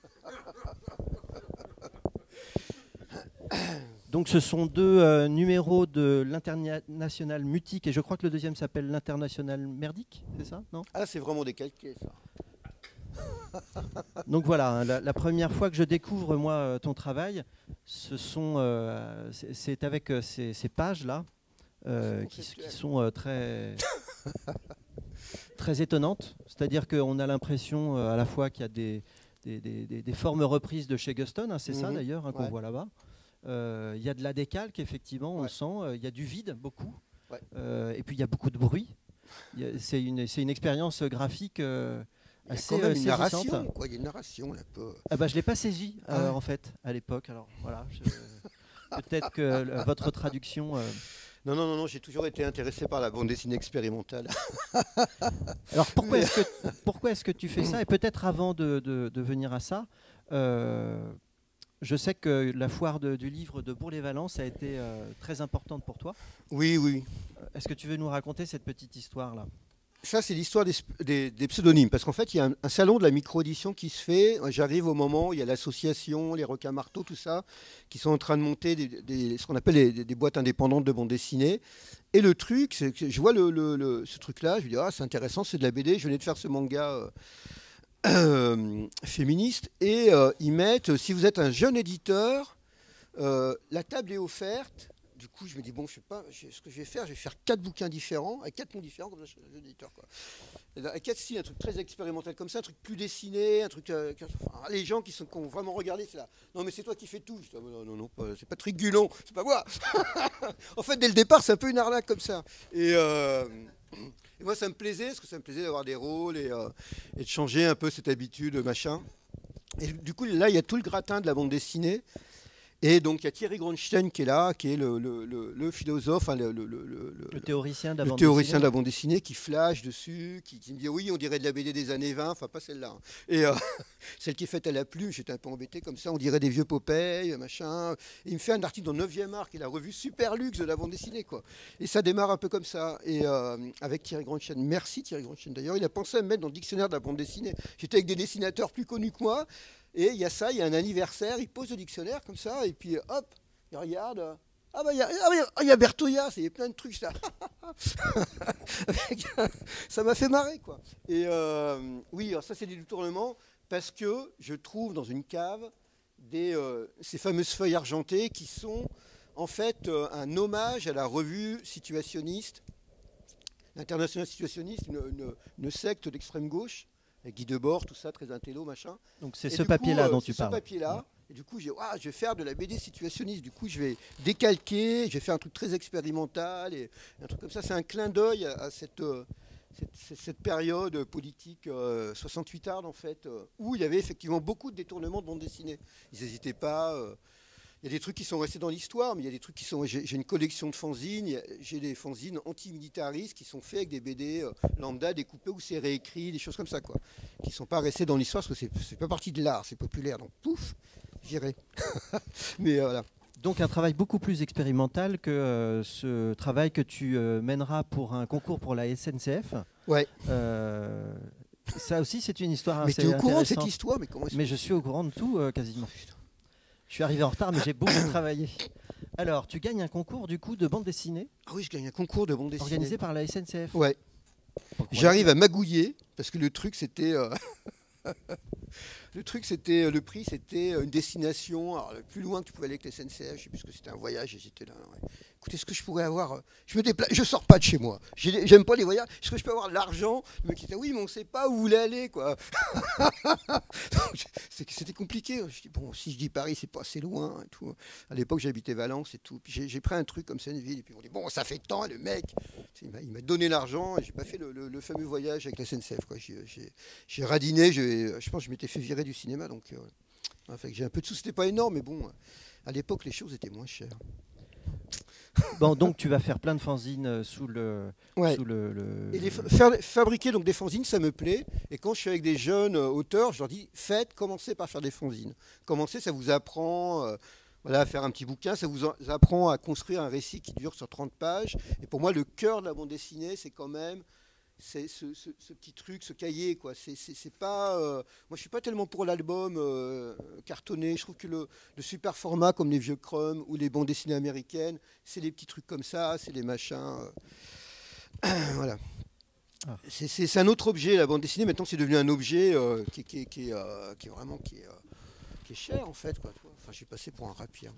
Donc ce sont deux euh, numéros de l'International Mutique et je crois que le deuxième s'appelle l'International Merdique, c'est ça, non? Ah, c'est vraiment décalqué, ça. Donc voilà, hein, la, la première fois que je découvre moi euh, ton travail, ce sont, euh, c'est c'est avec euh, ces, ces pages-là euh, qui, s- qui sont euh, très, très étonnantes. C'est-à-dire qu'on a l'impression euh, à la fois qu'il y a des, des, des- des- des formes reprises de chez Guston, hein, c'est ça Mhm. d'ailleurs hein, qu'on Ouais. voit là-bas. Euh, Il y a de la décalque, effectivement, on Ouais. sent. euh, Il y a du vide, beaucoup. Ouais. Euh, et puis il y a beaucoup de bruit. Il y a- C'est une, c'est une expérience graphique euh, Il y a assez quand même euh, une saisissante. narration, quoi. Il y a une narration, là, un peu. Ah bah, je ne l'ai pas saisi Ah euh, ouais. en fait à l'époque. Alors voilà, je- peut-être que le- votre traduction. euh, Non, non, non, non, j'ai toujours été intéressé par la bande dessinée expérimentale. Alors pourquoi est-ce que pourquoi est-ce que tu fais ça? Et peut-être avant de, de- de venir à ça, euh, je sais que la foire de- du livre de Bourg-les-Valence a été euh, très importante pour toi. Oui, oui. Est-ce que tu veux nous raconter cette petite histoire là? Ça, c'est l'histoire des, sp- des- des pseudonymes. Parce qu'en fait, il y a un, un salon de la micro-édition qui se fait. J'arrive au moment où il y a l'association, les requins marteaux, tout ça, qui sont en train de monter des, des- ce qu'on appelle les- des, des boîtes indépendantes de bande dessinée. Et le truc, c'est que je vois le, le- le- ce truc-là, je me dis, ah, c'est intéressant, c'est de la B D. Je venais de faire ce manga euh, euh, féministe. Et euh, ils mettent, si vous êtes un jeune éditeur, euh, la table est offerte. Du coup, je me dis, bon, je sais pas, je- ce que je vais faire, je vais faire quatre bouquins différents, avec quatre noms différents, comme ça, je suis jeune éditeur, quoi. Et là, avec quatre styles, un truc très expérimental comme ça, un truc plus dessiné, un truc. euh, que- enfin, les gens qui, sont, qui ont vraiment regardé, c'est là. Non, mais c'est toi qui fais tout. Je dis, ah, non, non, non, pas- c'est Patrick Gulon, c'est pas moi. En fait, dès le départ, c'est un peu une arnaque comme ça. Et, euh, et moi, ça me plaisait, parce que ça me plaisait d'avoir des rôles et, euh, et de changer un peu cette habitude, machin. Et du coup, là, il y a tout le gratin de la bande dessinée. Et donc, il y a Thierry Gronstein qui est là, qui est le, le- le- le philosophe, hein, le, le- le- le- Le théoricien de la le bande théoricien dessinée. de la bande dessinée qui flash dessus, qui, qui me dit oui, on dirait de la B D des années vingt, enfin pas celle-là. hein. Et euh, celle qui est faite à la plume, j'étais un peu embêté comme ça, on dirait des vieux Popeye, machin. Et il me fait un article dans neuvième art, qui est la revue super luxe de la bande dessinée, quoi. Et ça démarre un peu comme ça. Et euh, avec Thierry Gronstein, merci Thierry Gronstein d'ailleurs, il a pensé à me mettre dans le dictionnaire de la bande dessinée. J'étais avec des dessinateurs plus connus que moi. Et il y a ça, il y a un anniversaire, il pose le dictionnaire comme ça, et puis hop, il regarde. Ah bah il y a, ah, bah, y a Berthoya, il y a plein de trucs ça. Ça m'a fait marrer quoi. Et euh, oui, alors ça c'est des détournements parce que je trouve dans une cave des, euh, ces fameuses feuilles argentées qui sont en fait euh, un hommage à la revue situationniste, l'international situationniste, une, une, une secte d'extrême gauche, avec Guy Debord, tout ça, très intello, machin. Donc c'est Et ce du papier-là coup, euh, dont tu c'est parles. Ce papier-là. Et du coup, j'ai, ah, je vais faire de la B D situationniste. Du coup, je vais décalquer, je vais faire un truc très expérimental, et un truc comme ça. C'est un clin d'œil à, à cette, euh, cette, cette période politique euh, soixante-huitarde, en fait, euh, où il y avait effectivement beaucoup de détournements de bande dessinée. Ils n'hésitaient pas. Euh, il y a des trucs qui sont restés dans l'histoire, mais il y a des trucs qui sont... J'ai, j'ai une collection de fanzines, j'ai des fanzines antimilitaristes qui sont faits avec des B D euh, lambda découpés où c'est réécrit, des choses comme ça, quoi, qui ne sont pas restés dans l'histoire parce que c'est, c'est pas partie de l'art, c'est populaire, donc pouf, j'irai. Mais euh, voilà. Donc un travail beaucoup plus expérimental que euh, ce travail que tu euh, mèneras pour un concours pour la S N C F. Ouais. Euh, ça aussi, c'est une histoire mais assez t'es au courant de cette intéressante. histoire, mais comment est-ce Mais que- je suis au courant de tout, euh, quasiment. Je suis arrivé en retard, mais j'ai beaucoup travaillé. Alors, tu gagnes un concours du coup de bande dessinée Ah oui, je gagne un concours de bande dessinée. organisé par la S N C F. Ouais. Pourquoi J'arrive à magouiller parce que le truc c'était euh, le truc c'était euh, le prix c'était euh, une destination alors, le plus loin que tu pouvais aller avec la S N C F, je sais plus ce que c'était, un voyage, et j'étais là. Ouais. Écoutez, est-ce que je pourrais avoir euh, je me déplace, je sors pas de chez moi. J'ai- J'aime pas les voyages. Est-ce que je peux avoir de l'argent? Le mec qui était oui, mais on sait pas où vous voulez aller quoi. Donc, c'est- c'était compliqué. Je dis bon, si je dis Paris, c'est pas assez loin et tout. À l'époque, j'habitais Valence et tout. Puis j'ai j'ai pris un truc comme ça, une ville, et puis on dit bon, ça fait tant, et le mec il m'a, il m'a donné l'argent et j'ai pas fait le, le- le fameux voyage avec la S N C F. Quoi. J'ai, j'ai- j'ai radiné, j'ai- je pense que je m'étais fait virer du cinéma. Donc euh, ouais. Enfin, j'ai un peu de sous, c'était pas énorme, mais bon, à l'époque, les choses étaient moins chères. Bon, donc tu vas faire plein de fanzines euh, sous le, Ouais. sous le, le- Et les fa- faire, fabriquer donc des fanzines, ça me plaît. Et quand je suis avec des jeunes euh, auteurs, je leur dis faites, commencez par faire des fanzines. Commencez, ça vous apprend euh, voilà, à faire un petit bouquin, ça vous en- ça apprend à construire un récit qui dure sur trente pages. Et pour moi, le cœur de la bande dessinée, c'est quand même c'est ce, ce- ce petit truc, ce cahier, quoi. C'est, c'est, c'est pas, euh, moi, je suis pas tellement pour l'album euh, cartonné. Je trouve que le, le super format, comme les vieux Crumb ou les bandes dessinées américaines, c'est les petits trucs comme ça, c'est les machins. euh, voilà. Ah. C'est, c'est- c'est un autre objet, la bande dessinée. Maintenant, c'est devenu un objet euh, qui, qui- qui est, euh, qui est vraiment qui est, euh, qui est cher, en fait, quoi. Enfin, je suis passé pour un rapier.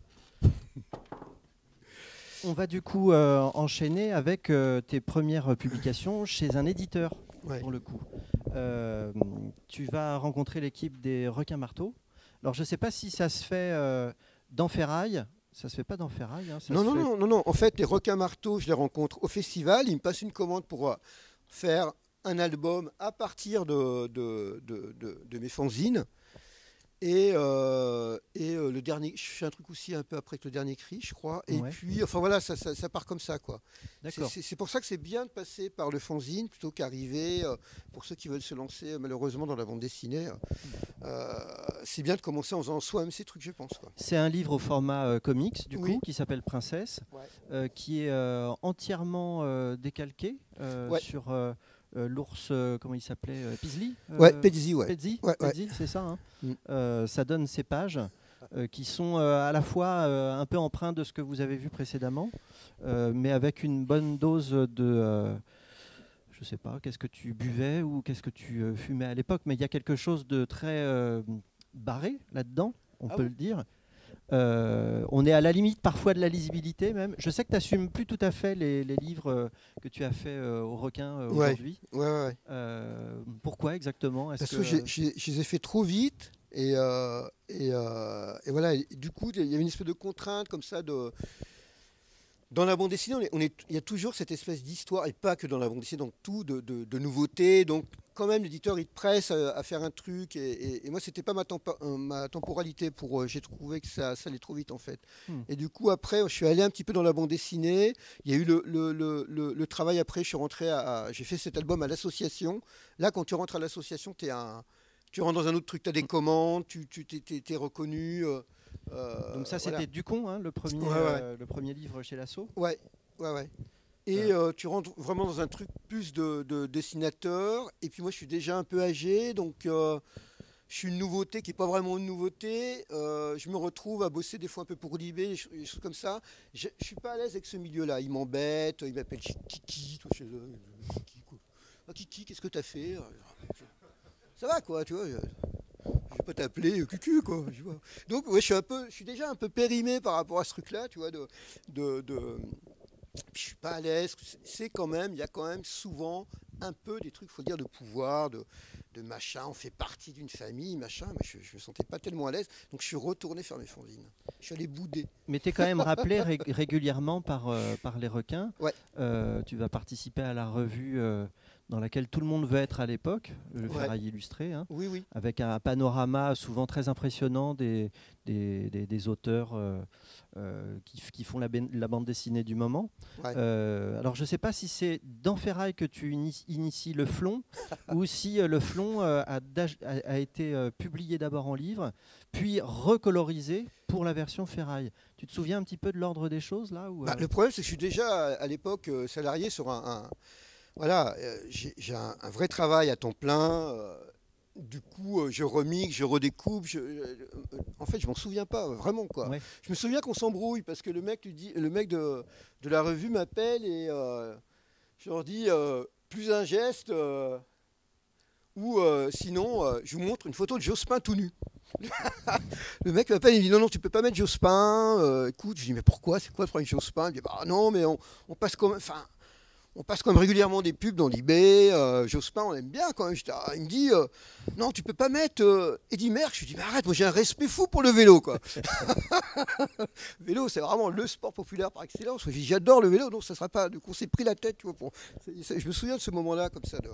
On va du coup euh, enchaîner avec euh, tes premières publications chez un éditeur, Ouais. pour le coup. Euh, tu vas rencontrer l'équipe des Requins Marteaux. Alors, je ne sais pas si ça se fait euh, dans Ferraille. Ça se fait pas dans Ferraille. Hein, ça Non, se non, fait- non, non, non. En fait, les Requins Marteaux, je les rencontre au festival. Ils me passent une commande pour euh, faire un album à partir de, de, de, de- de mes fanzines. Et, euh, et euh, le dernier, je fais un truc aussi un peu après que le dernier cri, je crois. Et Ouais. puis, enfin voilà, ça, ça, ça part comme ça, quoi. C'est, D'accord. c'est- c'est pour ça que c'est bien de passer par le fanzine plutôt qu'arriver, euh, pour ceux qui veulent se lancer euh, malheureusement dans la bande dessinée. euh, c'est bien de commencer en faisant soi-même ces trucs, je pense, quoi. C'est un livre au format euh, comics, du Oui. coup, qui s'appelle Princesse, Ouais. euh, qui est euh, entièrement euh, décalqué euh, Ouais. sur euh, euh, l'ours, euh, comment il s'appelait euh, Paisley euh, Ouais, Pezzi, ouais. Pezzi, Ouais, ouais. Pezzi, c'est ça. Hein. Mm. Euh, ça donne ces pages euh, qui sont euh, à la fois euh, un peu empreintes de ce que vous avez vu précédemment, euh, mais avec une bonne dose de, euh, je sais pas, qu'est-ce que tu buvais ou qu'est-ce que tu euh, fumais à l'époque, mais il y a quelque chose de très euh, barré là-dedans, on Ah peut oui. le dire. Euh, on est à la limite parfois de la lisibilité même. Je sais que tu n'assumes plus tout à fait les, les livres euh, que tu as fait euh, au requin euh, Ouais. aujourd'hui. Ouais, ouais, ouais. Euh, pourquoi exactement? Est-ce Parce que, que- j'ai- j'ai- je les ai fait trop vite. Et, euh, et, euh, et voilà, et du coup, il y avait une espèce de contrainte comme ça. De... Dans la bande dessinée, on est, on est- il y a toujours cette espèce d'histoire, et pas que dans la bande dessinée, dans tout, de, de, de nouveautés. Donc, quand même, l'éditeur, il te presse à, à faire un truc. Et, et- et moi, c'était pas ma, tempo- euh, ma temporalité. Pour, euh, j'ai trouvé que ça, ça allait trop vite, en fait. Hmm. Et du coup, après, je suis allé un petit peu dans la bande dessinée. Il y a eu le, le, le, le- le travail après. Je suis rentré à, à- j'ai fait cet album à l'association. Là, quand tu rentres à l'association, t'es un, tu rentres dans un autre truc. Tu as des commandes, tu, tu t'es, t'es- t'es reconnu. euh, euh, Donc ça, c'était voilà. Ducon, hein, le, premier, Ouais, ouais. euh, le premier livre chez l'Asso. Ouais, ouais, ouais. Et euh, tu rentres vraiment dans un truc plus de, de dessinateur. Et puis moi, je suis déjà un peu âgé, donc euh, je suis une nouveauté qui n'est pas vraiment une nouveauté. Euh, je me retrouve à bosser des fois un peu pour Libé, des ch- des choses comme ça. Je ne suis pas à l'aise avec ce milieu-là. Ils m'embêtent, ils m'appellent Kiki. Toi, chez eux. Kiki, quoi. Ah, Kiki, qu'est-ce que tu as fait? Ça va, quoi, tu vois. Je ne vais pas t'appeler Cucu, quoi. Tu vois. Donc, ouais, je suis un peu, je suis déjà un peu périmé par rapport à ce truc-là, tu vois. De, de, de... Je suis pas à l'aise. C'est quand même, il y a quand même souvent un peu des trucs, faut dire, de pouvoir, de, de machin. On fait partie d'une famille, machin. Mais je, je me sentais pas tellement à l'aise, donc je suis retourné faire mes fanzines. Je suis allé bouder. Mais tu es quand même rappelé ré- régulièrement par, euh, par les requins. Ouais. Euh, tu vas participer à la revue euh, dans laquelle tout le monde veut être à l'époque, le Ouais. Ferraille illustré, hein, Oui, oui. avec un panorama souvent très impressionnant des, des, des- des auteurs euh, euh, qui, f- qui font la, ben- la bande dessinée du moment. Ouais. Euh, alors je ne sais pas si c'est dans Ferraille que tu ini- inities le Flon ou si euh, le Flon euh, a, d'âge- a- a été euh, publié d'abord en livre, puis recolorisé pour la version Ferraille. Tu te souviens un petit peu de l'ordre des choses là ou, Bah, euh, le problème, c'est que je suis déjà à l'époque euh, salarié sur un. un- voilà, euh, j'ai j'ai un, un vrai travail à temps plein. euh, du coup, euh, je remixe, je redécoupe. Je, euh, en fait, je m'en souviens pas vraiment, quoi. Ouais. Je me souviens qu'on s'embrouille parce que le mec lui dit, le mec de, de la revue m'appelle et euh, je leur dis euh, plus un geste euh, ou euh, sinon euh, je vous montre une photo de Jospin tout nu. Le mec m'appelle, il me dit non, non, tu peux pas mettre Jospin. Euh, écoute, je dis mais pourquoi? C'est quoi le problème avec Jospin? Il me dit bah non, mais on, on passe quand même, enfin, on passe quand même régulièrement des pubs dans Libé. Euh, Jospin, on aime bien quand même. J'étais, ah, il me dit euh, non, tu peux pas mettre euh, Eddy Merckx. Je lui dis mais arrête, moi j'ai un respect fou pour le vélo, quoi. Vélo, c'est vraiment le sport populaire par excellence. Je dis, j'adore le vélo, donc ça sera pas. Donc on s'est pris la tête, tu vois. Pour... c'est- c'est- Je me souviens de ce moment-là, comme ça. De...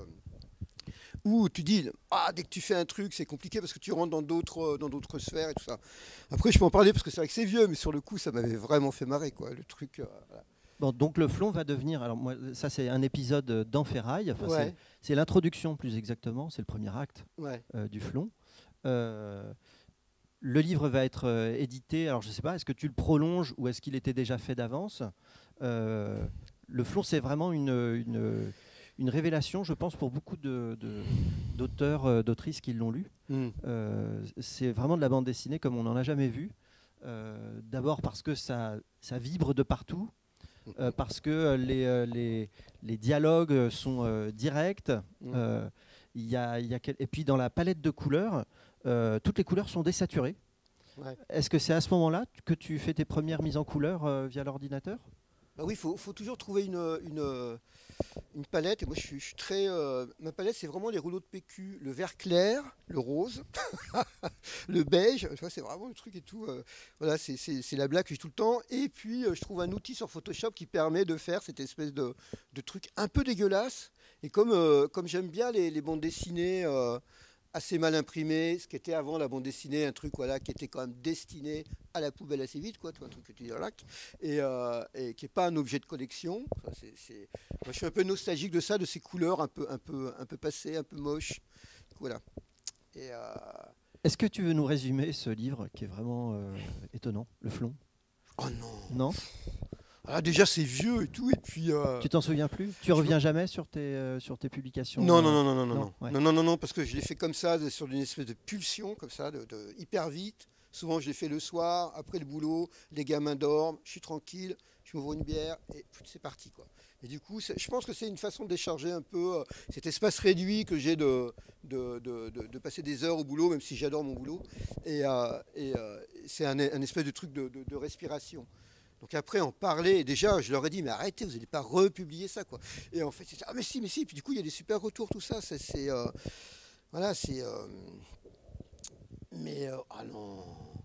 Où tu dis, ah, dès que tu fais un truc, c'est compliqué parce que tu rentres dans d'autres, dans d'autres sphères et tout ça. Après, je peux en parler parce que c'est vrai que c'est vieux, mais sur le coup, ça m'avait vraiment fait marrer, quoi. Le truc. euh, voilà. Bon, donc le Flon va devenir. Alors moi, ça c'est un épisode euh, dans Ferraille. Enfin, Ouais. c'est- c'est l'introduction plus exactement. C'est le premier acte Ouais. euh, du Flon. Euh, le livre va être euh, édité. Alors je ne sais pas. Est-ce que tu le prolonges ou est-ce qu'il était déjà fait d'avance? Euh, Le Flon, c'est vraiment une, une, une révélation, je pense, pour beaucoup de, de- d'auteurs, euh, d'autrices qui l'ont lu. Mm. Euh, c'est vraiment de la bande dessinée comme on n'en a jamais vu. Euh, D'abord parce que ça, ça vibre de partout, euh, parce que euh, les, euh, les, les dialogues sont euh, directs. Mm. euh, il y a, il y a quel- Et puis dans la palette de couleurs, euh, toutes les couleurs sont désaturées. Ouais. Est-ce que c'est à ce moment-là que tu fais tes premières mises en couleur euh, via l'ordinateur? Bah oui, il faut, faut toujours trouver une, une, une palette. Et moi, je suis, je suis très. euh, ma palette, c'est vraiment les rouleaux de P Q. Le vert clair, le rose, le beige. Tu vois, c'est vraiment le truc et tout. euh, voilà, c'est c'est- c'est la blague que j'ai tout le temps. Et puis, euh, je trouve un outil sur Photoshop qui permet de faire cette espèce de, de truc un peu dégueulasse. Et comme, euh, comme j'aime bien les, les bandes dessinées. euh, assez mal imprimées, ce qui était avant la bande dessinée, un truc voilà, qui était quand même destiné à la poubelle assez vite, quoi, tu vois, un truc que tu dis là, et, euh, et qui n'est pas un objet de collection. Ça, c'est- c'est- Moi, je suis un peu nostalgique de ça, de ces couleurs un peu, un peu, un peu passées, un peu moches. Voilà. Et, euh, Est-ce que tu veux nous résumer ce livre qui est vraiment euh, étonnant, Le Flon? Oh non. Non? Ah, déjà, c'est vieux et tout, et puis. euh, Tu t'en souviens plus? Tu reviens jamais sur tes, euh, sur tes publications? Non, euh, non, non, non, non, non, non, non, ouais. non, non, non, non, parce que je l'ai fait comme ça, de- sur une espèce de pulsion, comme ça, de, de- hyper vite. Souvent, je l'ai fait le soir, après le boulot, les gamins dorment, je suis tranquille, je m'ouvre une bière et pff, c'est parti, quoi. Et du coup, c'est- je pense que c'est une façon de décharger un peu euh, cet espace réduit que j'ai de, de, de- de- de passer des heures au boulot, même si j'adore mon boulot. Et, euh, et, euh, c'est un, un espèce de truc de, de- de respiration. Donc après, en parler, et déjà, je leur ai dit, mais arrêtez, vous n'allez pas republier ça, quoi. Et en fait, c'est ah, mais si, mais si. Et puis du coup, il y a des super retours, tout ça. C'est, c'est, euh, voilà, c'est. euh, mais, euh, ah non.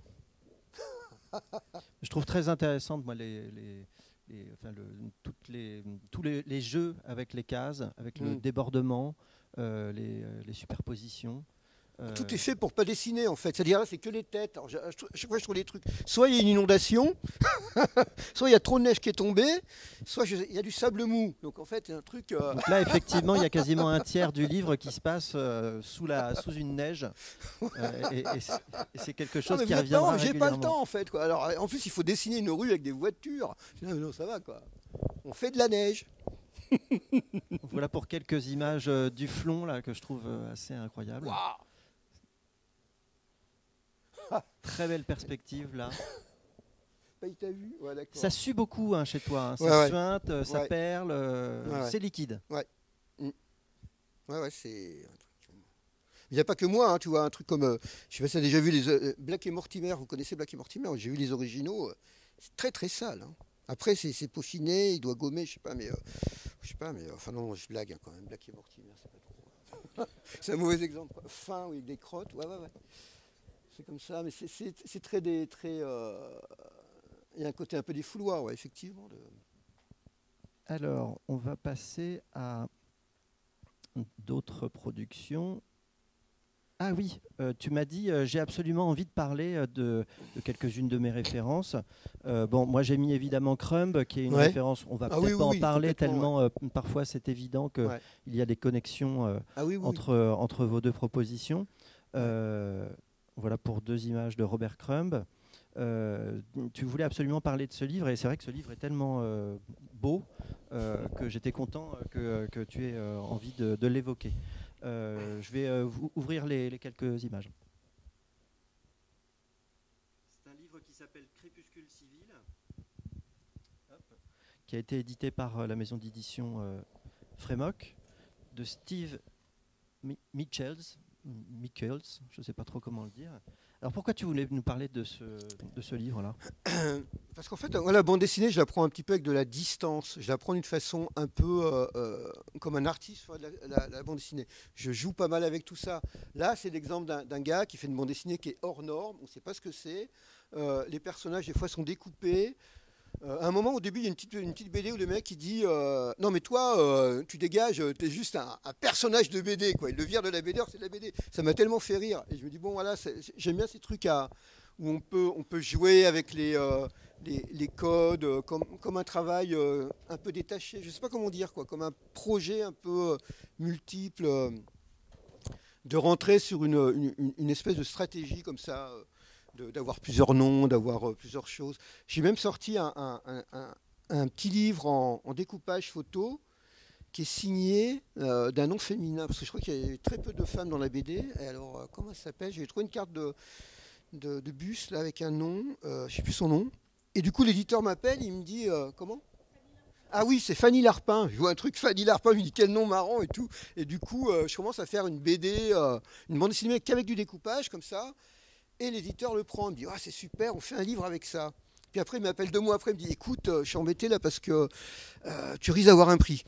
Je trouve très intéressante moi, les, les, les- enfin, le- toutes les, tous les, les jeux avec les cases, avec le Mm. débordement, euh, les, euh, les superpositions. Euh, Tout est fait pour pas dessiner, en fait. C'est-à-dire, là, c'est que les têtes. Alors, je- je- chaque fois, je trouve des trucs. Soit il y a une inondation, soit il y a trop de neige qui est tombée, soit je- il y a du sable mou. Donc, en fait, il y a un truc. euh, Donc là, effectivement, il y a quasiment un tiers du livre qui se passe euh, sous, la, sous une neige. Euh, et et c'est et c'est quelque Ah, chose mais qui vous êtes reviendra marrant, j'ai pas le régulièrement. temps, en fait, quoi. Alors, en plus, il faut dessiner une rue avec des voitures. Je dis, non, non, ça va, quoi. On fait de la neige. Voilà pour quelques images euh, du Flon là, que je trouve euh, assez incroyables. Waouh. Très belle perspective là. Bah, il t'a vu, ouais, d'accord. Ça sue beaucoup hein, chez toi, hein. Ça Ouais, ouais. suinte, euh, ça Ouais. perle, euh, Ouais, ouais. c'est liquide. Ouais, ouais, c'est un truc. Il n'y a pas que moi, hein, tu vois, un truc comme. Euh, je sais pas si tu as déjà vu les euh, Black et Mortimer. Vous connaissez Black et Mortimer? J'ai vu les originaux. euh, c'est très très sale. Hein. Après, c'est c'est peaufiné, il doit gommer, je sais pas, mais. Euh, je sais pas, mais. euh, Enfin, non, je blague hein, quand même. Black et Mortimer, c'est pas trop. C'est un mauvais exemple. Quoi. Fin, oui, avec des crottes. Ouais, ouais, ouais. C'est comme ça, mais c'est- c'est c'est très. Des, très euh, il y a un côté un peu des fouloirs, ouais, effectivement. De... Alors, on va passer à d'autres productions. Ah oui, euh, tu m'as dit, euh, j'ai absolument envie de parler euh, de, de quelques-unes de mes références. Euh, bon, moi j'ai mis évidemment Crumb, qui est une Ouais. référence, on va Ah peut-être oui, pas oui, en oui, parler complètement, tellement euh, parfois c'est évident qu'il Ouais. y a des connexions euh, Ah oui, oui. entre, euh, entre vos deux propositions. Euh, voilà pour deux images de Robert Crumb. Euh, tu voulais absolument parler de ce livre et c'est vrai que ce livre est tellement euh, beau euh, que j'étais content que, que tu aies euh, envie de, de l'évoquer. Euh, je vais euh, vous ouvrir les, les quelques images. C'est un livre qui s'appelle Crépuscule civil, Hop. qui a été édité par euh, la maison d'édition euh, Frémoc, de Steve Mi- Michels, Michels, je ne sais pas trop comment le dire. Alors pourquoi tu voulais nous parler de ce, de ce livre-là? Parce qu'en fait, euh, la bande dessinée, je la prends un petit peu avec de la distance. Je la prends d'une façon un peu euh, euh, comme un artiste ferait de la, la- la bande dessinée. Je joue pas mal avec tout ça. Là, c'est l'exemple d'un d'un gars qui fait une bande dessinée qui est hors norme. On ne sait pas ce que c'est. Euh, les personnages, des fois, sont découpés. Euh, à un moment, au début, il y a une petite, une petite B D où le mec il dit euh, non, mais toi, euh, tu dégages, tu es juste un, un personnage de B D. Quoi. Il le vire de la B D, alors c'est de la B D. Ça m'a tellement fait rire. Et je me dis bon, voilà, c'est- j'aime bien ces trucs à, où on peut, on peut jouer avec les, euh, les, les codes, euh, comme, comme un travail euh, un peu détaché. Je ne sais pas comment dire, quoi, comme un projet un peu euh, multiple, euh, de rentrer sur une, une, une espèce de stratégie comme ça. euh, de- d'avoir plusieurs noms, d'avoir euh, plusieurs choses. J'ai même sorti un, un- un- un- un petit livre en, en découpage photo qui est signé euh, d'un nom féminin, parce que je crois qu'il y a très peu de femmes dans la B D. Et alors, euh, comment elle s'appelle? J'ai trouvé une carte de, de, de bus là, avec un nom, euh, je ne sais plus son nom. Et du coup, l'éditeur m'appelle, il me dit, euh, comment? Ah oui, c'est Fanny Larpin. Je vois un truc Fanny Larpin, il me dit quel nom marrant et tout. Et du coup, euh, je commence à faire une B D, euh, une bande dessinée qu'avec du découpage, comme ça. Et l'éditeur le prend, il me dit ah, c'est super, on fait un livre avec ça. Puis après, il m'appelle deux mois après, il me dit écoute, euh, je suis embêté là parce que euh, tu risques d'avoir un prix.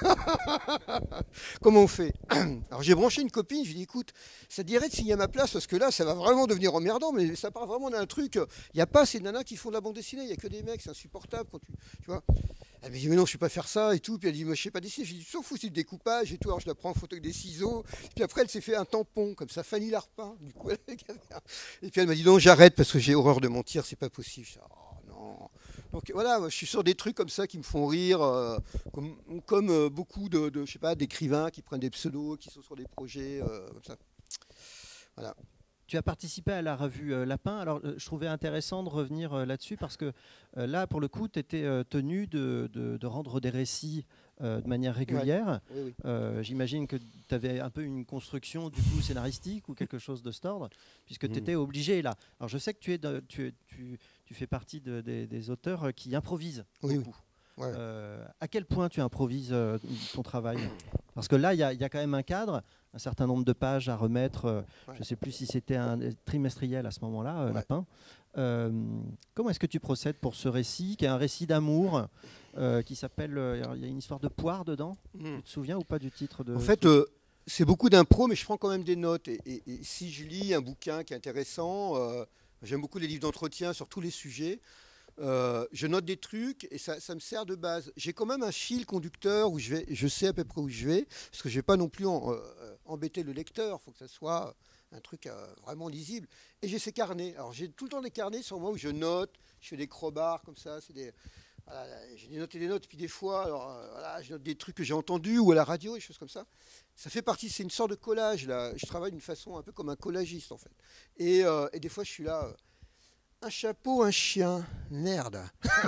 Comment on fait? Alors j'ai branché une copine, je lui ai dit écoute, ça te dirait de signer à ma place parce que là, ça va vraiment devenir emmerdant, mais ça part vraiment d'un truc. Il n'y a pas ces nanas qui font de la bande dessinée, il n'y a que des mecs, c'est insupportable quand tu. Tu vois. Elle m'a dit mais non, je ne sais pas faire ça et tout. Puis elle dit moi, je ne sais pas dessiner. Je lui ai dit tu t'en fous, c'est du découpage et tout. Alors je la prends en photo avec des ciseaux. Puis après, elle s'est fait un tampon comme ça, Fanny Larpin. Du coup, elle... Et puis elle m'a dit non, j'arrête parce que j'ai horreur de mentir, c'est pas possible. Je dis, oh, non. Donc voilà, moi, je suis sur des trucs comme ça qui me font rire, euh, comme, comme euh, beaucoup de, de, je sais pas, d'écrivains qui prennent des pseudos, qui sont sur des projets euh, comme ça. Voilà. Tu as participé à la revue euh, Lapin. Alors, euh, je trouvais intéressant de revenir euh, là-dessus parce que euh, là, pour le coup, tu étais euh, tenu de, de, de rendre des récits euh, de manière régulière. Ouais. Oui, oui. Euh, J'imagine que tu avais un peu une construction du coup scénaristique ou quelque chose de cet ordre, puisque tu étais obligé là. Alors, je sais que tu, es de, tu, tu, tu fais partie de, des, des auteurs qui improvisent Oui, beaucoup. oui. Ouais. Euh, à quel point tu improvises euh, ton travail? Parce que là, il y, y a quand même un cadre, un certain nombre de pages à remettre. Euh, Ouais. Je ne sais plus si c'était un trimestriel à ce moment-là, euh, Ouais. Lapin. Euh, comment est-ce que tu procèdes pour ce récit, qui est un récit d'amour, euh, qui s'appelle... euh, Il y a une histoire de poire dedans. Mm. Tu te souviens ou pas du titre de En ce fait, truc euh, c'est beaucoup d'impro, mais je prends quand même des notes. Et, et- et si je lis un bouquin qui est intéressant, euh, j'aime beaucoup les livres d'entretien sur tous les sujets. Euh, je note des trucs et ça, ça me sert de base. J'ai quand même un fil conducteur où je vais, je sais à peu près où je vais, parce que je vais pas non plus en- euh, embêter le lecteur. Il faut que ça soit un truc euh, vraiment lisible. Et j'ai ces carnets. Alors j'ai tout le temps des carnets sur moi où je note, je fais des crowbars comme ça. C'est des, voilà, j'ai des notes et des notes. Puis des fois, alors, euh, voilà, je note des trucs que j'ai entendus ou à la radio, des choses comme ça. Ça fait partie, c'est une sorte de collage là. Je travaille d'une façon un peu comme un collagiste en fait. Et, euh, et des fois, je suis là. euh, un chapeau, un chien. Merde.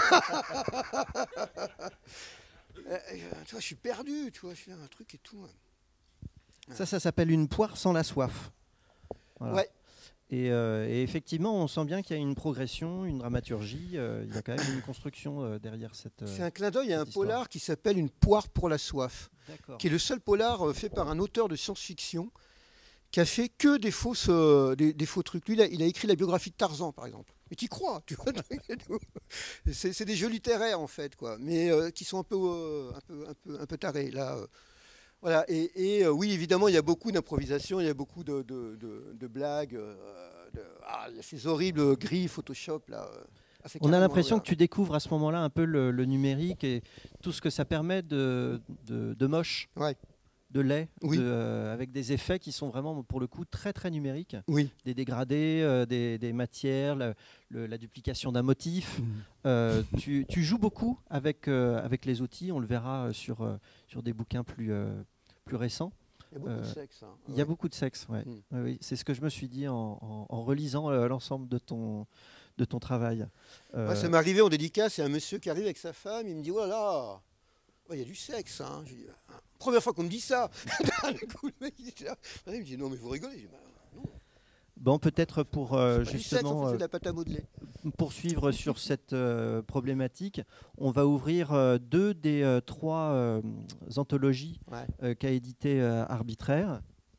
Euh, tu vois, je suis perdu, tu vois, je fais un truc et tout. Ça, ça s'appelle une poire sans la soif. Voilà. Ouais. Et, euh, et effectivement, on sent bien qu'il y a une progression, une dramaturgie. Euh, il y a quand même une construction euh, derrière cette. Euh, C'est un clin d'œil à un histoire. polar qui s'appelle Une poire pour la soif, D'accord. qui est le seul polar euh, fait par un auteur de science-fiction qui a fait que des, fausses, euh, des, des faux trucs. Lui, il a, il a écrit la biographie de Tarzan, par exemple. Et tu y crois, tu vois. c'est, c'est des jeux littéraires, en fait, quoi, mais euh, qui sont un peu, euh, un peu, un peu, un peu tarés, là. Euh, voilà. Et, et euh, oui, évidemment, il y a beaucoup d'improvisation, il y a beaucoup de, de, de, de blagues. Euh, de, ah, il y a ces horribles grilles Photoshop, là. Euh, ah, On a l'impression voilà. que tu découvres à ce moment-là un peu le, le numérique et tout ce que ça permet de, de, de moche. Ouais. De lait, oui. de, euh, avec des effets qui sont vraiment pour le coup très très numériques, oui. des dégradés, euh, des, des matières, le, le, la duplication d'un motif. Mmh. Euh, tu, tu joues beaucoup avec, euh, avec les outils, on le verra sur, euh, sur des bouquins plus, euh, plus récents. Il y a beaucoup de sexe. Hein. Il y a beaucoup de sexe, ouais. Mmh. Oui, c'est ce que je me suis dit en, en, en relisant euh, l'ensemble de ton, de ton travail. Euh... Ouais, ça m'est arrivé en dédicace, il y a un monsieur qui arrive avec sa femme, il me dit oh là là, il y a du sexe. Hein. Je dis, première fois qu'on me dit ça. Le mec, il me dit non mais vous rigolez. Je dis, bah, non. Bon, peut-être pour euh, justement sexe, de la pâte à modeler. Poursuivre sur cette euh, problématique, on va ouvrir euh, deux des euh, trois euh, anthologies ouais. euh, qu'a édité euh, Arbitraire.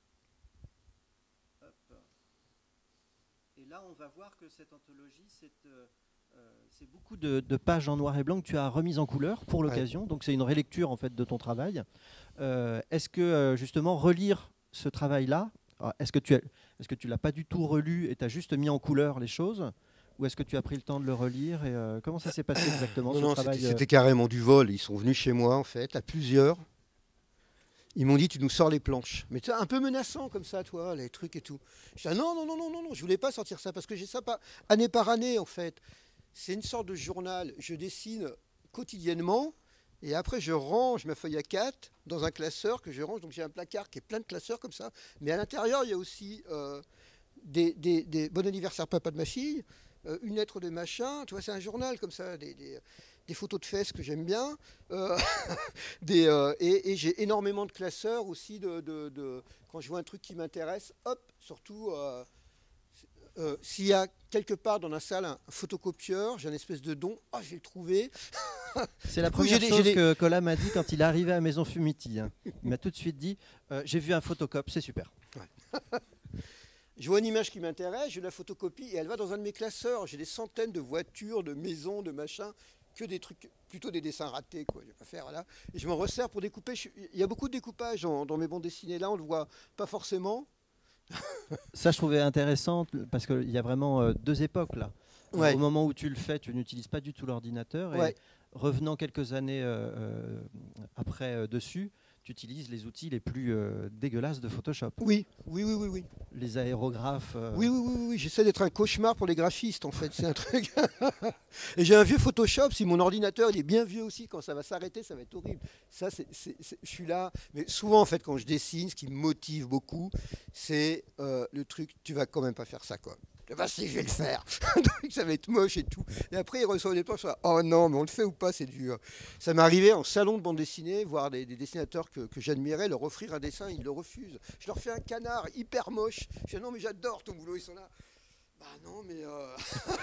Et là, on va voir que cette anthologie, c'est euh, c'est beaucoup de, de pages en noir et blanc que tu as remises en couleur pour l'occasion. Ouais. Donc c'est une relecture en fait de ton travail. Euh, est-ce que euh, justement relire ce travail-là, est-ce que tu as, est-ce que tu l'as pas du tout relu et tu as juste mis en couleur les choses, ou est-ce que tu as pris le temps de le relire et euh, comment ça s'est passé exactement non, ce non, travail c'était, c'était carrément du vol. Ils sont venus chez moi en fait, à plusieurs. Ils m'ont dit tu nous sors les planches, mais tu sais, un peu menaçant comme ça, toi, les trucs et tout. Je dis non, non, non, non, non, non, je voulais pas sortir ça parce que j'ai ça pas année par année en fait. C'est une sorte de journal. Je dessine quotidiennement et après je range ma feuille A quatre dans un classeur que je range. Donc j'ai un placard qui est plein de classeurs comme ça. Mais à l'intérieur, il y a aussi euh, des, des, des bon anniversaire papa de ma fille, euh, une lettre de machin. Tu vois, c'est un journal comme ça, des, des, des photos de fesses que j'aime bien. Euh, des, euh, et, et j'ai énormément de classeurs aussi de, de, de quand je vois un truc qui m'intéresse. Hop, surtout. Euh, Euh, s'il y a quelque part dans la salle un photocopieur, j'ai une espèce de don, oh, je vais le trouver. C'est la première coup, chose des... que Colas m'a dit quand il est arrivé à Maison Fumiti. Hein. Il m'a tout de suite dit euh, j'ai vu un photocop, c'est super. Ouais. Je vois une image qui m'intéresse, je la photocopie et elle va dans un de mes classeurs. J'ai des centaines de voitures, de maisons, de machins, que des trucs, plutôt des dessins ratés, quoi. Je vais pas faire, voilà. Et je m'en resserre pour découper. Je... Il y a beaucoup de découpage dans, dans mes bandes dessinées. Là, on le voit pas forcément. Ça, je trouvais intéressant parce qu'il y a vraiment euh, deux époques là. Ouais. Au moment où tu le fais, tu n'utilises pas du tout l'ordinateur. Et ouais. revenant quelques années euh, euh, après euh, dessus, tu utilises les outils les plus euh, dégueulasses de Photoshop. Oui, oui, oui, oui. oui. Les aérographes. Euh... Oui, oui, oui, oui. J'essaie d'être un cauchemar pour les graphistes en fait. C'est un truc. Et j'ai un vieux Photoshop. Si mon ordinateur il est bien vieux aussi, quand ça va s'arrêter, ça va être horrible. Ça, c'est, c'est, c'est... je suis là. Mais souvent en fait, quand je dessine, ce qui me motive beaucoup, c'est euh, le truc. Tu vas quand même pas faire ça, quoi. Bah si, je vais le faire. Ça va être moche et tout. Et après, il reçoit des planches. Oh non, mais on le fait ou pas, c'est dur. Ça m'est arrivé en salon de bande dessinée, voir des, des dessinateurs que, que j'admirais, leur offrir un dessin, ils le refusent. Je leur fais un canard hyper moche. Je dis non, mais j'adore ton boulot, ils sont là. Bah non, mais euh...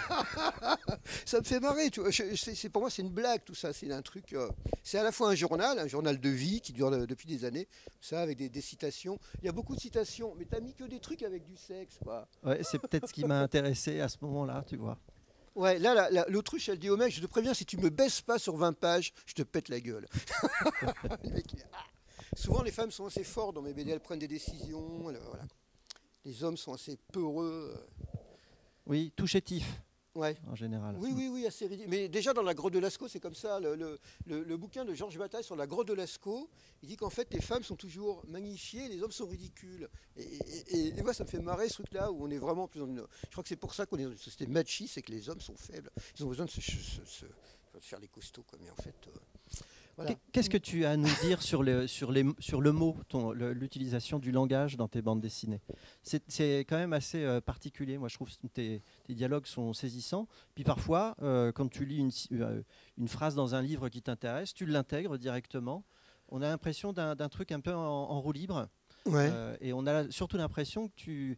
ça me fait marrer. Tu vois. Je, c'est, c'est, pour moi, c'est une blague tout ça. C'est un truc. Euh... C'est à la fois un journal, un journal de vie qui dure de, depuis des années. Ça, avec des, des citations. Il y a beaucoup de citations, mais t'as mis que des trucs avec du sexe, quoi. Ouais, c'est peut-être ce qui m'a intéressé à ce moment-là, tu vois. Ouais, là, la, la, l'autruche, elle dit au mec, je te préviens, si tu me baisses pas sur vingt pages, je te pète la gueule. Le mec, il est... ah. Souvent, les femmes sont assez fortes dans mes B D, elles prennent des décisions. Elles, voilà. Les hommes sont assez peureux. Oui, tout chétif. Ouais. En général. Oui, oui, oui, assez ridicule. Mais déjà dans la grotte de Lascaux, c'est comme ça. Le, le, le, le bouquin de Georges Bataille sur la grotte de Lascaux, il dit qu'en fait les femmes sont toujours magnifiées, les hommes sont ridicules. Et, et, et, et moi, ça me fait marrer ce truc-là où on est vraiment plus dans une. Je crois que c'est pour ça qu'on est dans une société machiste, c'est que les hommes sont faibles. Ils ont besoin de se, se, se, se faire les costauds, quoi. Mais en fait. Euh... Voilà. Qu'est-ce que tu as à nous dire sur le, sur les, sur le mot, ton, le, l'utilisation du langage dans tes bandes dessinées? C'est, c'est quand même assez euh, particulier. Moi, je trouve que tes, tes dialogues sont saisissants. Puis parfois, euh, quand tu lis une, euh, une phrase dans un livre qui t'intéresse, tu l'intègres directement. On a l'impression d'un, d'un truc un peu en, en roue libre. Ouais. Euh, et on a surtout l'impression que tu,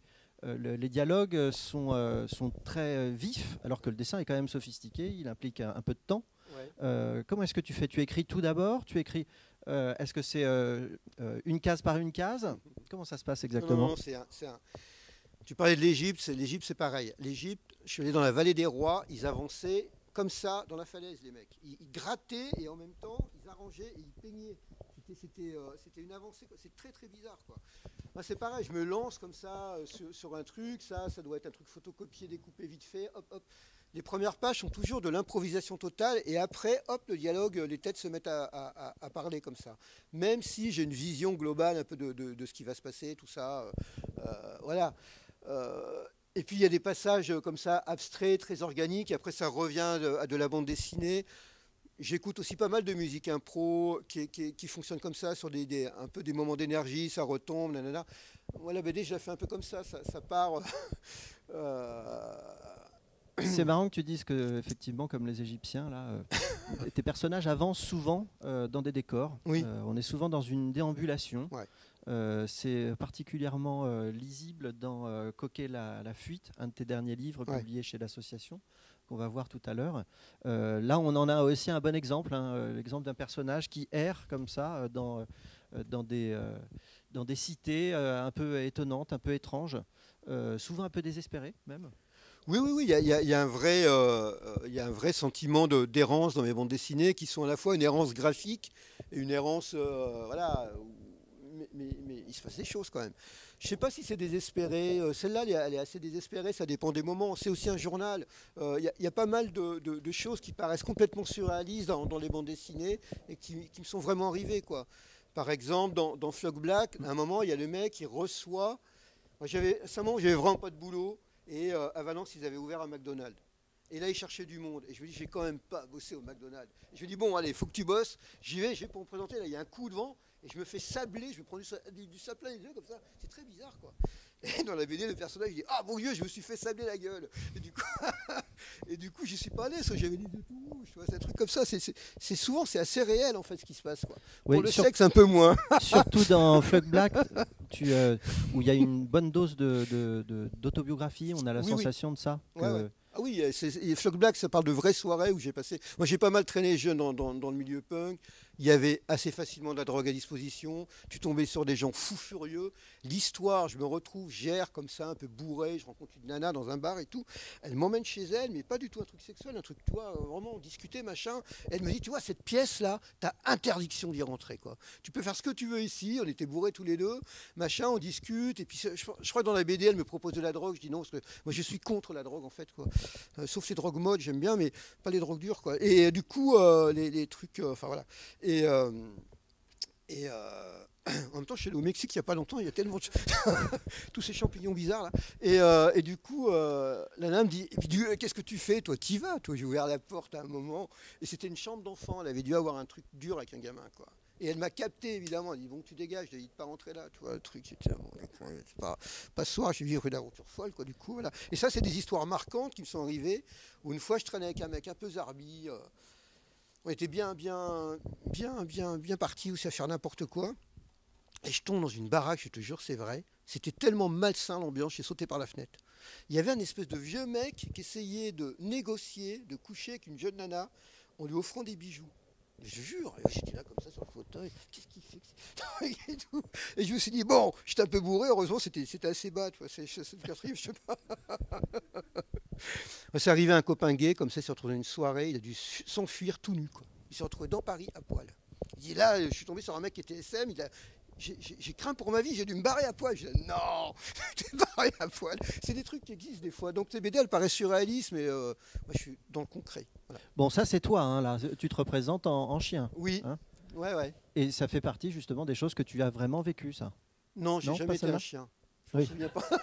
euh, le, les dialogues sont, euh, sont très euh, vifs, alors que le dessin est quand même sophistiqué, il implique un, un peu de temps. Ouais. Euh, comment est-ce que tu fais? Tu écris tout d'abord? Tu écris euh, Est-ce que c'est euh, euh, une case par une case? Comment ça se passe exactement? Non, non, c'est un, c'est un... Tu parlais de l'Égypte, c'est, l'Égypte c'est pareil. L'Égypte, je suis allé dans la vallée des rois, ils avançaient comme ça dans la falaise, les mecs. Ils, ils grattaient et en même temps, ils arrangeaient et ils peignaient. C'était, c'était, euh, c'était une avancée, quoi. C'est très très bizarre, quoi. Moi, c'est pareil, je me lance comme ça euh, sur, sur un truc, ça, ça doit être un truc photocopié, découpé vite fait, hop, hop. Les premières pages sont toujours de l'improvisation totale et après, hop, le dialogue, les têtes se mettent à, à, à parler comme ça. Même si j'ai une vision globale un peu de, de, de ce qui va se passer, tout ça, euh, euh, voilà. Euh, et puis il y a des passages comme ça, abstraits, très organiques, et après ça revient de, à de la bande dessinée. J'écoute aussi pas mal de musique impro qui, qui, qui fonctionne comme ça, sur des, des, un peu des moments d'énergie, ça retombe, nanana. Moi, la B D, je la fais un peu comme ça, ça, ça part... euh, C'est marrant que tu dises que, effectivement, comme les Égyptiens, là, euh, tes personnages avancent souvent euh, dans des décors. Oui. Euh, on est souvent dans une déambulation. Ouais. Euh, c'est particulièrement euh, lisible dans euh, Coquet la, la fuite, un de tes derniers livres Ouais. publiés chez l'association, qu'on va voir tout à l'heure. Euh, là, on en a aussi un bon exemple, hein, euh, l'exemple d'un personnage qui erre comme ça euh, dans, euh, dans, des, euh, dans des cités euh, un peu étonnantes, un peu étranges, euh, souvent un peu désespérées même. Oui, oui, oui, il y a, il y a- il y a un vrai, euh, euh, il y a un vrai sentiment de, d'errance dans mes bandes dessinées qui sont à la fois une errance graphique et une errance, euh, voilà, où- mais, mais- mais il se passe des choses quand même. Je ne sais pas si c'est désespéré, euh, celle-là elle est, elle est assez désespérée, ça dépend des moments. C'est aussi un journal. Euh, Il y, a- il y a pas mal de, de- de choses qui paraissent complètement surréalistes dans, dans les bandes dessinées et qui, qui me sont vraiment arrivées, quoi. Par exemple, dans, dans Flock Black, à un moment, il y a le mec qui reçoit. Moi, j'avais, à un moment, j'avais vraiment pas de boulot. Et euh, à Valence, ils avaient ouvert un McDonald's. Et là, ils cherchaient du monde. Et je me dis, j'ai quand même pas bossé au McDonald's. Et je lui dis, bon, allez, il faut que tu bosses. J'y vais, je vais pour me présenter. Là, il y a un coup de vent. Et je me fais sabler. Je me prends du, sa- du, du sapin les yeux comme ça. C'est très bizarre, quoi. Et dans la B D, le personnage, il dit, ah, mon Dieu, je me suis fait sabler la gueule. Et du coup, et du coup j'y suis pas allé. Parce que j'avais les yeux tout rouges. Tu vois, c'est un truc comme ça. C'est, c'est, c'est souvent, c'est assez réel, en fait, ce qui se passe, quoi. Oui, Pour le sur- sexe, un peu moins. Surtout dans Flock Black, tu, euh, où il y a une bonne dose de, de- de- d'autobiographie, on a la Oui, oui. sensation de ça. que- Ouais, ouais. Ah oui, euh, c'est, et Flock Black, ça parle de vraies soirées où j'ai passé. Moi, j'ai pas mal traîné jeune dans, dans- dans le milieu punk. Il y avait assez facilement de la drogue à disposition. Tu tombais sur des gens fous furieux. L'histoire, je me retrouve, gère comme ça, un peu bourré. Je rencontre une nana dans un bar et tout. Elle m'emmène chez elle, mais pas du tout un truc sexuel, un truc, tu vois, euh, vraiment discuter, machin. Elle me dit, tu vois, cette pièce-là, t'as interdiction d'y rentrer, quoi. Tu peux faire ce que tu veux ici. On était bourrés tous les deux, machin, on discute. Et puis, je, je crois que dans la B D, elle me propose de la drogue. Je dis non, parce que moi, je suis contre la drogue, en fait, quoi. Euh, sauf les drogues modes, j'aime bien, mais pas les drogues dures, quoi. Et euh, du coup, euh, les, les trucs, euh, enfin voilà. Et, euh, et euh, en même temps, je suis allé au Mexique il n'y a pas longtemps, il y a tellement de ch- tous ces champignons bizarres là. Et, euh, et du coup, euh, la nana me dit, et puis, du- qu'est-ce que tu fais? Toi, t'y vas, toi. J'ai ouvert la porte à un moment, et c'était une chambre d'enfant. Elle avait dû avoir un truc dur avec un gamin, quoi. Et elle m'a capté, évidemment. Elle dit, bon, tu dégages, je dit de pas rentrer là. Tu vois, le truc, c'était bon, c'est pas, pas ce soir, j'ai vécu une aventure folle, quoi, du coup, voilà. Et ça, c'est des histoires marquantes qui me sont arrivées, où une fois, je traînais avec un mec un peu zarbi. euh, on était bien, bien, bien, bien, bien partis aussi à faire n'importe quoi. Et je tombe dans une baraque, je te jure, c'est vrai. C'était tellement malsain l'ambiance, j'ai sauté par la fenêtre. Il y avait un espèce de vieux mec qui essayait de négocier, de coucher avec une jeune nana en lui offrant des bijoux. Et je jure, et j'étais là comme ça sur le fauteuil, qu'est-ce qu'il fait que c'est- et, tout. Et je me suis dit, bon, j'étais un peu bourré, heureusement c'était, c'était assez bas, tu vois, c'est, c'est le quatrième, je sais pas. C'est arrivé à un copain gay, comme ça, il s'est retrouvé dans une soirée, il a dû su- s'enfuir tout nu, quoi. Il s'est retrouvé dans Paris à poil. Il dit là, je suis tombé sur un mec qui était S M, il a, j'ai, j'ai- j'ai craint pour ma vie, j'ai dû me barrer à poil. Je dis non, t'es barré à poil. C'est des trucs qui existent des fois. Donc tes B D, elles paraissent surréalistes, mais euh, moi je suis dans le concret. Voilà. Bon, ça c'est toi, hein, là. Tu te représentes en, en chien. Oui, Hein ouais, ouais. Et ça fait partie justement des choses que tu as vraiment vécues, ça. Non, j'ai Non, jamais pas été celle-là un chien. Je Oui. m'en souviens pas.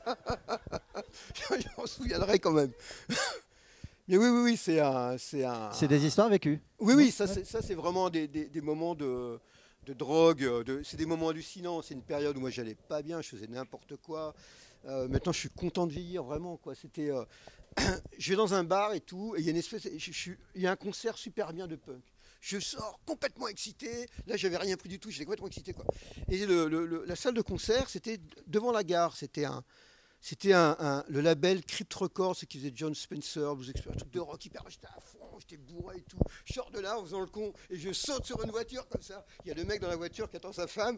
Je m'en souviendrai quand même. Mais oui, oui, oui, c'est un, c'est un. C'est des histoires vécues. Oui, oui, ça, Ouais. c'est, ça, c'est vraiment des, des- des moments de, de drogue. De, c'est des moments hallucinants. C'est une période où moi, j'allais pas bien, je faisais n'importe quoi. Euh, maintenant, je suis content de vieillir, vraiment, quoi. C'était, euh, je vais dans un bar et tout, et il y a une espèce, je, je suis- il y a un concert super bien de punk. Je sors complètement excité. Là, j'avais rien pris du tout. J'étais complètement excité, quoi. Et le- le- le- la salle de concert, c'était devant la gare. C'était un, C'était un, un- le label Crypt Records, ce qui faisait John Spencer, Blues Experience, un truc de rock hyper. J'étais à fond, j'étais bourré et tout. Je sors de là en faisant le con et je saute sur une voiture comme ça. Il y a le mec dans la voiture qui attend sa femme.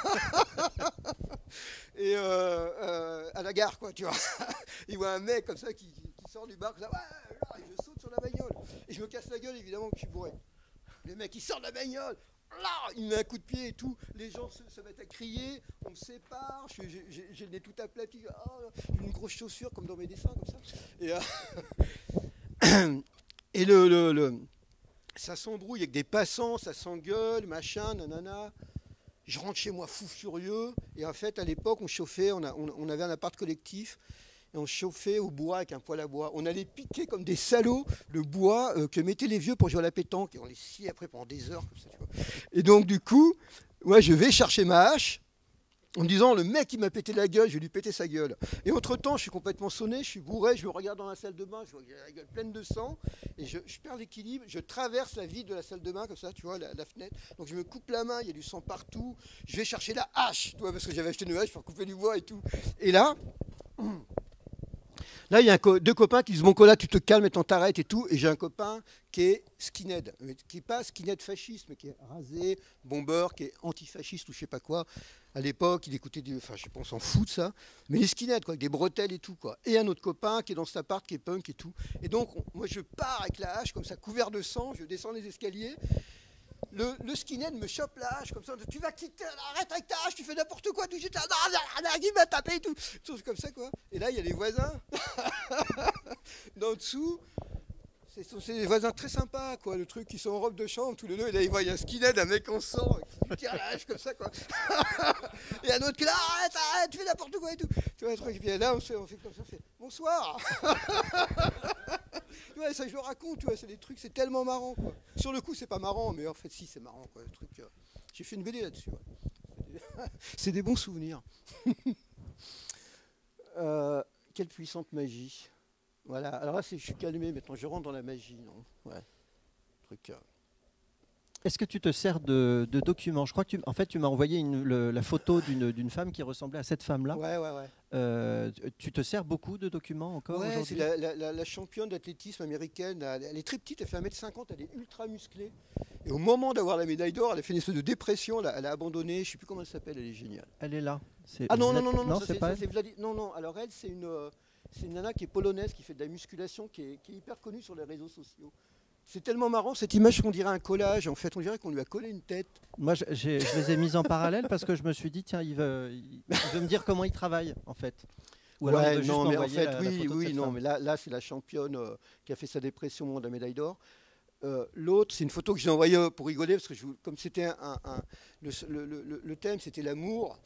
et euh, euh, à la gare, quoi, tu vois. Il voit un mec comme ça qui, qui- qui sort du bar, comme ça, ouais, là, et je saute sur la bagnole. Et je me casse la gueule, évidemment, que je suis bourré. Le mec, il sort de la bagnole. Là, il me met un coup de pied et tout. Les gens se, se mettent à crier. On me sépare. Je suis- J'ai j'ai- j'ai le nez tout aplati. Oh, une grosse chaussure comme dans mes dessins, comme ça. Et, euh, et le, le- le- ça s'embrouille avec des passants, ça s'engueule, machin, nanana. Je rentre chez moi fou furieux. Et en fait, à l'époque, on chauffait. On, a- on- on avait un appart collectif. Et on chauffait au bois avec un poêle à bois. On allait piquer comme des salauds le bois euh, que mettaient les vieux pour jouer à la pétanque. Et on les sciait après pendant des heures comme ça, tu vois. Et donc du coup, ouais, je vais chercher ma hache en me disant le mec qui m'a pété la gueule, je vais lui péter sa gueule. Et entre-temps, je suis complètement sonné, je suis bourré, je me regarde dans la salle de bain, je vois qu'il a la gueule pleine de sang, et je, je perds l'équilibre, je traverse la vide de la salle de bain comme ça, tu vois, la, la fenêtre. Donc je me coupe la main, il y a du sang partout. Je vais chercher la hache, tu vois, parce que j'avais acheté une hache pour couper du bois et tout. Et là... Là, il y a un co- deux copains qui disent bon, Cola, tu te calmes et t'en t'arrêtes et tout. Et j'ai un copain qui est skinhead, mais qui n'est pas skinhead fasciste, mais qui est rasé, bomber, qui est antifasciste ou je sais pas quoi. À l'époque, il écoutait du. Enfin, je sais pas, on s'en fout de ça. Mais il est skinhead, quoi, avec des bretelles et tout, quoi. Et un autre copain qui est dans cet appart, qui est punk et tout. Et donc, on- moi, je pars avec la hache, comme ça, couvert de sang, je descends les escaliers. Le, le skinhead me chope la hache comme ça, tu vas quitter, arrête avec ta hache, tu fais n'importe quoi, tout de suite, là, non, non, non, il m'a tapé et tout, tout comme ça quoi. Et là il y a les voisins, d'en dessous, c'est c'est des voisins très sympas quoi, le truc, ils sont en robe de chambre tous les deux, et là ils voient il y a un skinhead, un mec en sang, qui lui tire la hache comme ça quoi. Et un autre qui est là, arrête, arrête, tu fais n'importe quoi et tout. Tu vois le truc, et puis là on fait, on fait comme ça, on fait bonsoir. Ouais, ça je le raconte, tu vois, c'est des trucs, c'est tellement marrant quoi. Sur le coup, c'est pas marrant, mais en fait, si, c'est marrant quoi. Le truc, euh, j'ai fait une B D là-dessus. Ouais. C'est des bons souvenirs. Euh, quelle puissante magie. Voilà. Alors là, c'est- je suis calmé maintenant. Je rentre dans la magie, non. Ouais. Truc. euh, Est-ce que tu te sers de, de documents? Je crois que tu, en fait, tu m'as envoyé une- le- la photo d'une d'une femme qui ressemblait à cette femme-là. Ouais, ouais, ouais. Euh, tu te sers beaucoup de documents encore Ouais, c'est aujourd'hui? la, la- la- la championne d'athlétisme américaine. Elle, elle est très petite, elle fait un mètre cinquante, elle est ultra musclée. Et au moment d'avoir la médaille d'or, elle a fait une espèce de dépression, elle a, elle a abandonné. Je sais plus comment elle s'appelle, elle est géniale. Elle est là. C'est Ah non, non, Vlad- non, non, non, ça, c'est c'est- pas ça, elle. c'est Vladi- Non, non, alors elle, c'est une, euh, c'est une nana qui est polonaise, qui fait de la musculation, qui est, qui est hyper connue sur les réseaux sociaux. C'est tellement marrant, cette image qu'on dirait un collage, en fait, on dirait qu'on lui a collé une tête. Moi, je, j'ai- je les ai mises en parallèle parce que je me suis dit, tiens, il veut, il, il veut me dire comment il travaille, en fait. Ou alors il Ouais, veut juste non, mais en m'envoyer fait, la- la oui, photo de oui, cette non, femme. mais là, là c'est la championne euh, qui a fait sa dépression au moment de la médaille d'or. Euh, L'autre, c'est une photo que j'ai envoyée euh, pour rigoler, parce que je, vous- comme c'était un, un- un- le, le- le- le thème, c'était l'amour.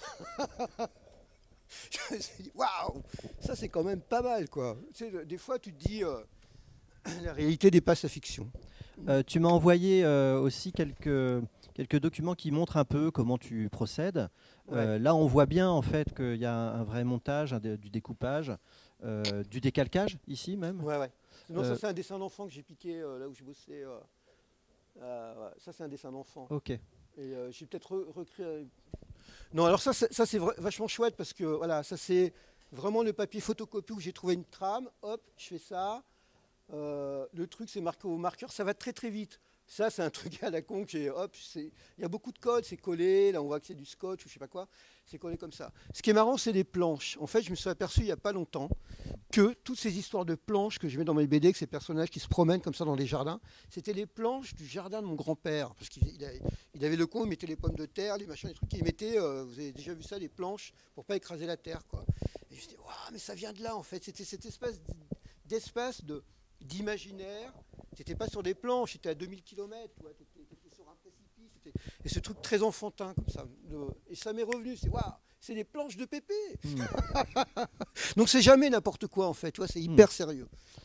Je me suis dit, waouh, ça c'est quand même pas mal, quoi. Tu sais, des fois, tu te dis, euh, la réalité dépasse la fiction. Euh, tu m'as envoyé euh, aussi quelques, quelques documents qui montrent un peu comment tu procèdes. Euh, là, on voit bien en fait qu'il y a un, un vrai montage, un dé- du découpage, euh, du décalcage ici même. Ouais, ouais. Non, Euh, ça c'est un dessin d'enfant que j'ai piqué euh, là où je bossais. euh, euh, ouais, ça c'est un dessin d'enfant. Ok. Et euh, j'ai peut-être re- recréé. euh, Non, alors ça, c'est- ça c'est vra- vachement chouette parce que voilà, ça c'est vraiment le papier photocopie où j'ai trouvé une trame. Hop, je fais ça. Euh, le truc c'est marqué au marqueur, ça va très très vite. Ça c'est un truc à la con que j'ai. Hop, c'est- il y a beaucoup de code, c'est collé. Là on voit que c'est du scotch ou je sais pas quoi. C'est collé comme ça. Ce qui est marrant, c'est les planches. En fait, je me suis aperçu il y a pas longtemps que toutes ces histoires de planches que je mets dans mes B D, que ces personnages qui se promènent comme ça dans les jardins, c'était les planches du jardin de mon grand-père. Parce qu'il il a- il avait le con, il mettait les pommes de terre, les machins, les trucs, il mettait, euh, vous avez déjà vu ça, les planches pour pas écraser la terre, quoi. Et je me suis dit, waouh, mais ça vient de là, en fait. C'était cette espèce d'espace de d'imaginaire. C'était pas sur des planches, c'était à deux mille kilomètres, tu vois, t'étais, t'étais sur un précipice. C'était- Et ce truc très enfantin, comme ça. de- Et ça m'est revenu, c'est waouh, c'est des planches de pépé. Hmm. Donc c'est jamais n'importe quoi, en fait, tu vois, c'est hyper sérieux.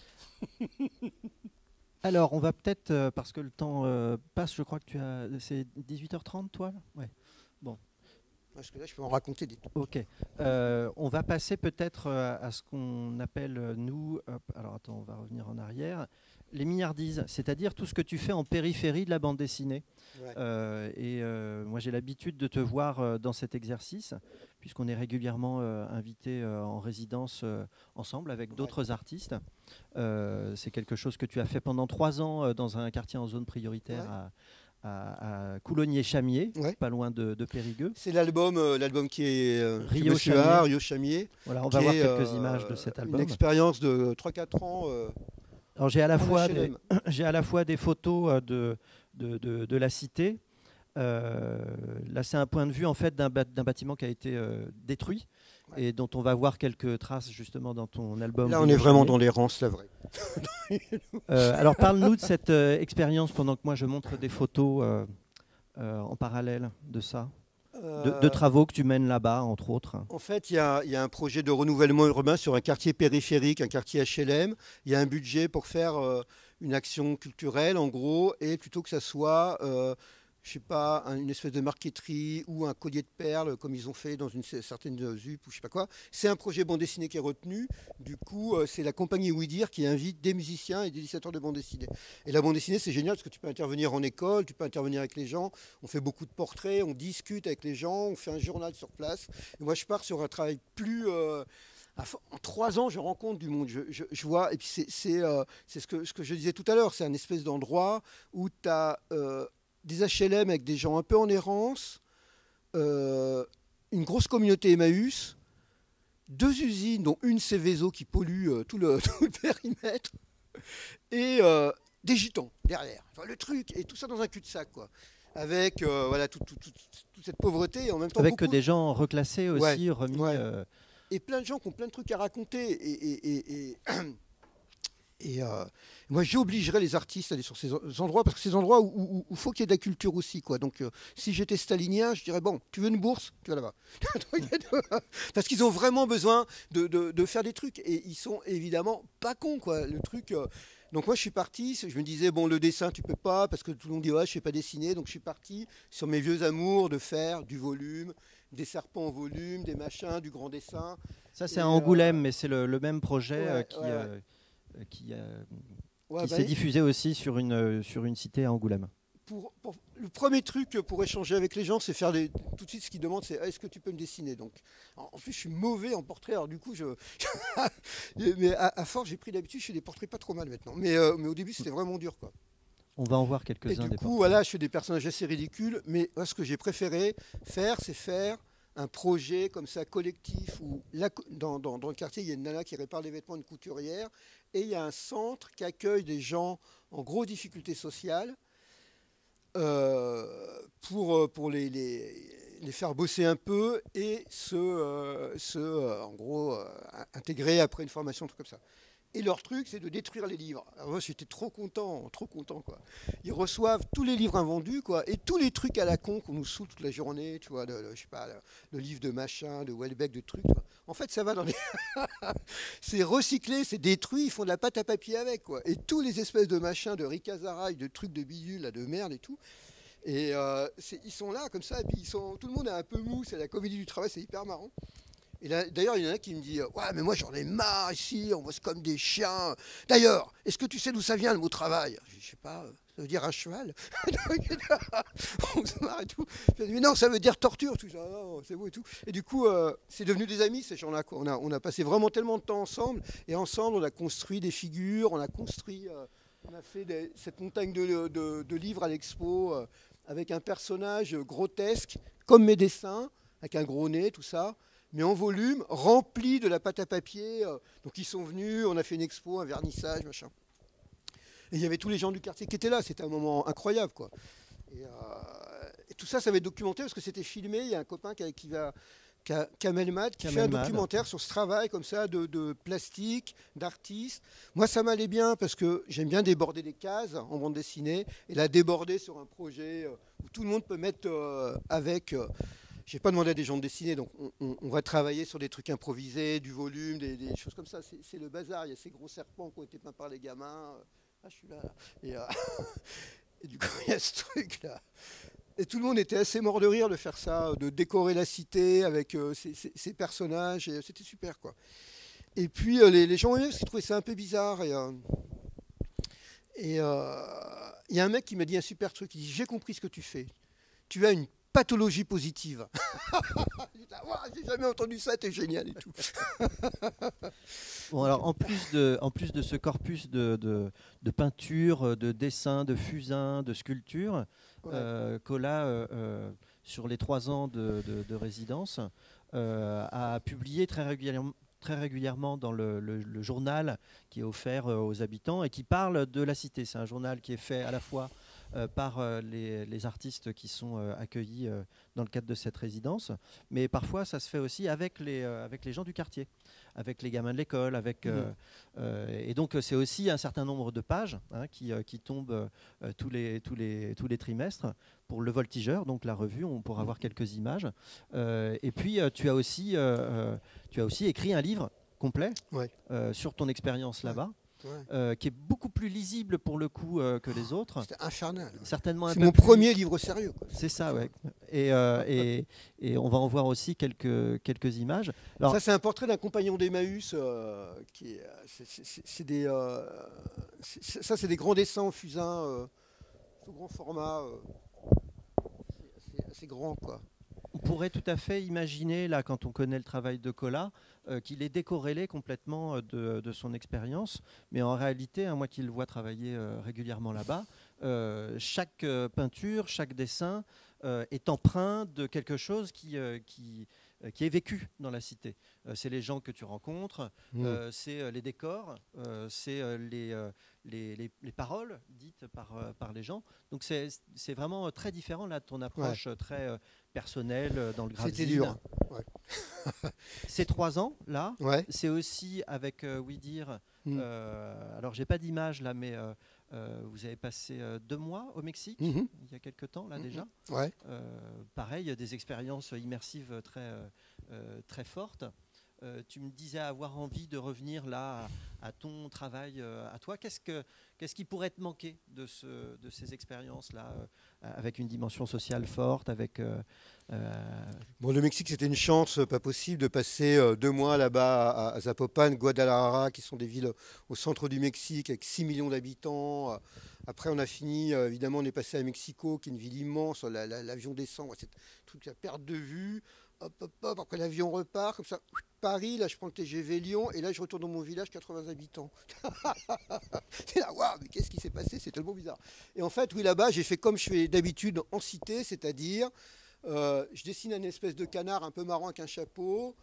Alors, on va peut-être, euh, parce que le temps euh, passe, je crois que tu as. C'est dix-huit heures trente, toi là Ouais. Bon. Parce que là, je peux en raconter des trucs. Ok. Euh, on va passer peut-être à, à ce qu'on appelle, euh, nous, hop, alors attends, on va revenir en arrière, les mignardises, c'est-à-dire tout ce que tu fais en périphérie de la bande dessinée. Ouais. Euh, et euh, moi, j'ai l'habitude de te voir euh, dans cet exercice, puisqu'on est régulièrement euh, invités euh, en résidence euh, ensemble avec Ouais. d'autres artistes. Euh, c'est quelque chose que tu as fait pendant trois ans euh, dans un quartier en zone prioritaire Ouais. à, à, à Coulommiers-Chamiers, Ouais. pas loin de, de Périgueux. C'est l'album, euh, l'album qui est euh, Rio Monsieur Chamier. A, Rio Chamier. Voilà, on va qui voir est, quelques euh, images de cet album. Une expérience de trois quatre ans. Euh, Alors j'ai à la en fois H L des, M. j'ai à la fois des photos euh, de, de, de, de la cité. Euh, là, c'est un point de vue en fait d'un, bat- d'un bâtiment qui a été euh, détruit Ouais. et dont on va voir quelques traces justement dans ton album. Là, on Rio est vraiment Chamier. dans l'errance, c'est vrai. Euh, alors parle-nous de cette euh, expérience pendant que moi je montre des photos euh, euh, en parallèle de ça, de, de travaux que tu mènes là-bas, entre autres. En fait, il y, a- il y a un projet de renouvellement urbain sur un quartier périphérique, un quartier H L M. Il y a un budget pour faire euh, une action culturelle, en gros, et plutôt que ça soit, euh, je sais pas, un- une espèce de marqueterie ou un collier de perles, comme ils ont fait dans une c- certaine Z U P ou je sais pas quoi. C'est un projet bande dessinée qui est retenu. Du coup, euh, c'est la compagnie Oui Dire qui invite des musiciens et des dessinateurs de bande dessinée. Et la bande dessinée, c'est génial parce que tu peux intervenir en école, tu peux intervenir avec les gens. On fait beaucoup de portraits, on discute avec les gens, on fait un journal sur place. Et moi, je pars sur un travail plus. euh, à fo- en trois ans, je rencontre du monde. Je, je- je vois. Et puis, c'est c'est, euh, c'est ce, que, ce que je disais tout à l'heure. C'est un espèce d'endroit où tu as des H L M avec des gens un peu en errance, euh, une grosse communauté Emmaüs, deux usines, dont une Céveso qui pollue euh, tout, le, tout le périmètre, et euh, des gitans derrière. Enfin, le truc, et tout ça dans un cul-de-sac, quoi. Avec euh, voilà, tout- tout- tout- toute cette pauvreté, et en même temps Avec beaucoup, des gens reclassés aussi, Ouais, remis. ouais. euh, et plein de gens qui ont plein de trucs à raconter. Et, et, et, et, et, euh, moi, j'obligerais les artistes à aller sur ces en- endroits, parce que c'est des endroits où il faut qu'il y ait de la culture aussi, quoi. Donc, euh, si j'étais stalinien, je dirais, bon, tu veux une bourse? Tu vas là-bas. Parce qu'ils ont vraiment besoin de, de- de faire des trucs. Et ils sont évidemment pas cons, quoi. Le truc... euh, donc moi je suis parti, je me disais bon le dessin tu peux pas parce que tout le monde dit ouais je sais pas dessiner, donc je suis parti sur mes vieux amours de faire du volume, des serpents en volume, des machins, du grand dessin. Ça, c'est Et, à Angoulême, euh, mais c'est le, le même projet ouais, euh, qui, ouais, ouais. euh, euh, qui, euh, Ouais, qui bah, s'est diffusé aussi sur une, euh, sur une cité à Angoulême. pour, pour- le premier truc pour échanger avec les gens, c'est faire des, tout de suite ce qu'ils demandent, c'est ah, est-ce que tu peux me dessiner? Donc, en en plus, je suis mauvais en portrait, alors du coup, je, mais à, à force, j'ai pris l'habitude, je fais des portraits pas trop mal maintenant. Mais, euh, mais au début, c'était vraiment dur, quoi. On va en voir Et quelques-uns du des coup, portraits. voilà, je fais des personnages assez ridicules, mais moi, ce que j'ai préféré faire, c'est faire un projet comme ça collectif où la co- dans, dans- dans le quartier, il y a une nana qui répare les vêtements, une couturière, et il y a un centre qui accueille des gens en grosse difficulté sociale euh, pour, euh, pour les, les- les faire bosser un peu et se, euh, se euh, en gros, euh, intégrer après une formation, un truc comme ça. Et leur truc, c'est de détruire les livres. Alors moi, j'étais trop content, trop content, quoi. Ils reçoivent tous les livres invendus, quoi, et tous les trucs à la con qu'on nous saoule toute la journée, tu vois, le, le- je sais pas, le, le livre de machin, de Welbeck, de trucs. Tu vois. En fait, ça va dans les... c'est recyclé, c'est détruit, ils font de la pâte à papier avec, quoi. Et tous les espèces de machins, de ricazaraï, de trucs de bidule, là, de merde et tout. Et euh, c'est- ils sont là, comme ça, et puis ils sont, tout le monde est un peu mou, c'est la comédie du travail, c'est hyper marrant. Et là, d'ailleurs, il y en a qui me dit euh, ouais, mais moi j'en ai marre ici, on bosse comme des chiens. D'ailleurs, est-ce que tu sais d'où ça vient le mot travail? Je dis, je sais pas, euh, ça veut dire un cheval. On se marre et tout. Je dis, mais non, ça veut dire torture. Tout ça, ah, non, c'est beau et tout. Et du coup, euh, c'est devenu des amis ces gens-là, quoi. On a, on a passé vraiment tellement de temps ensemble, et ensemble, on a construit des figures, on a construit, euh, on a fait des- cette montagne de, de- de livres à l'expo euh, avec un personnage grotesque, comme mes dessins, avec un gros nez, tout ça, mais en volume, rempli de la pâte à papier. euh, Donc ils sont venus, on a fait une expo, un vernissage, machin. Et il y avait tous les gens du quartier qui étaient là, c'était un moment incroyable, quoi. Et, euh, et tout ça, ça va être documenté parce que c'était filmé. Il y a un copain qui, qui va, Ka- Kamel Mad, qui Kamel fait un Mad. documentaire sur ce travail comme ça de, de plastique, d'artistes. Moi, ça m'allait bien parce que j'aime bien déborder des cases en bande dessinée et la déborder sur un projet euh, où tout le monde peut mettre euh, avec. Euh, j'ai pas demandé à des gens de dessiner, donc on, on- on va travailler sur des trucs improvisés, du volume, des, des choses comme ça. C'est, c'est le bazar. Il y a ces gros serpents qui ont été peints par les gamins. Ah, je suis là. là. Et, euh, et du coup, il y a ce truc-là. Et tout le monde était assez mort de rire de faire ça, de décorer la cité avec euh, ces, ces- ces personnages. Et c'était super, quoi. Et puis euh, les, les gens eux, ils trouvaient ça un peu bizarre. Et euh, et, euh, il y a un mec qui m'a dit un super truc. Il dit: j'ai compris ce que tu fais. Tu as une pathologie positive. J'ai dit, ah, ouah, j'ai jamais entendu ça, t'es génial et tout. Bon, alors en plus de, en plus de ce corpus de, de, de peinture, de dessins, de fusains, de sculptures, Ouais. euh, Colas, euh, euh, sur les trois ans de, de- de résidence, euh, a publié très régulièrement, très régulièrement dans le, le- le journal qui est offert euh, aux habitants et qui parle de la cité. C'est un journal qui est fait à la fois euh, par euh, les, les artistes qui sont euh, accueillis euh, dans le cadre de cette résidence, mais parfois ça se fait aussi avec les, euh, avec les gens du quartier, avec les gamins de l'école, avec euh, euh, et donc euh, c'est aussi un certain nombre de pages hein, qui, euh, qui tombent euh, tous les tous les tous les trimestres pour Le Voltigeur, donc la revue. On pourra voir quelques images. Euh, et puis euh, tu as aussi euh, euh, tu as aussi écrit un livre complet Ouais. euh, sur ton expérience Ouais. là-bas, Ouais. euh, qui est beaucoup plus lisible pour le coup euh, que les autres. C'était infernal. Certainement un C'est peu mon plus- premier livre sérieux, quoi. C'est ça, ouais. Et, euh, et, et on va en voir aussi quelques, quelques images. Alors, Ça, c'est un portrait d'un compagnon d'Emmaüs. Euh, qui est, c'est, c'est- c'est- c'est des, euh, c'est- c'est- ça, c'est des grands dessins en fusain, euh, sous grand format. euh, c'est assez, assez grand, quoi. on pourrait tout à fait imaginer, là, quand on connaît le travail de Colas, euh, qu'il est décorrélé complètement euh, de, de son expérience. Mais en réalité, hein, moi qui le vois travailler euh, régulièrement là-bas, euh, chaque euh, peinture, chaque dessin euh, est empreint de quelque chose qui, euh, qui, euh, qui est vécu dans la cité. Euh, c'est les gens que tu rencontres, Mmh. euh, c'est euh, les décors, euh, c'est euh, les, euh, les, les- les paroles dites par, euh, par les gens. Donc c'est c'est vraiment euh, très différent là de ton approche euh, très euh, personnelle euh, dans le graphisme. C'était dur. Ces trois ans là, Ouais. c'est aussi avec euh, oui dire. Mm. euh, alors j'ai pas d'image là, mais euh, euh, vous avez passé euh, deux mois au Mexique Mhm. il y a quelque temps là Mhm. déjà. Ouais. Euh, pareil, des expériences immersives très euh, euh, très fortes. Euh, tu me disais avoir envie de revenir là à, à ton travail, euh, à toi. Qu'est-ce que qu'est-ce qui pourrait te manquer de ce de ces expériences là, euh, avec une dimension sociale forte, avec euh, euh, Bon, le Mexique, c'était une chance euh, pas possible de passer euh, deux mois là-bas à, à Zapopan, Guadalajara, qui sont des villes au centre du Mexique avec six millions d'habitants. Euh, Après, on a fini, euh, évidemment, on est passé à Mexico, qui est une ville immense. La- la- L'avion descend, ouais, c'est un truc à perte de vue. Hop, hop, hop. Après, l'avion repart, comme ça. Paris, là, je prends le T G V Lyon, et là, je retourne dans mon village, quatre-vingts habitants. C'est là, waouh, mais qu'est-ce qui s'est passé? C'est tellement bizarre. Et en fait, oui, là-bas, j'ai fait comme je fais d'habitude en cité, c'est-à-dire. Euh, je dessine un espèce de canard un peu marrant avec un chapeau.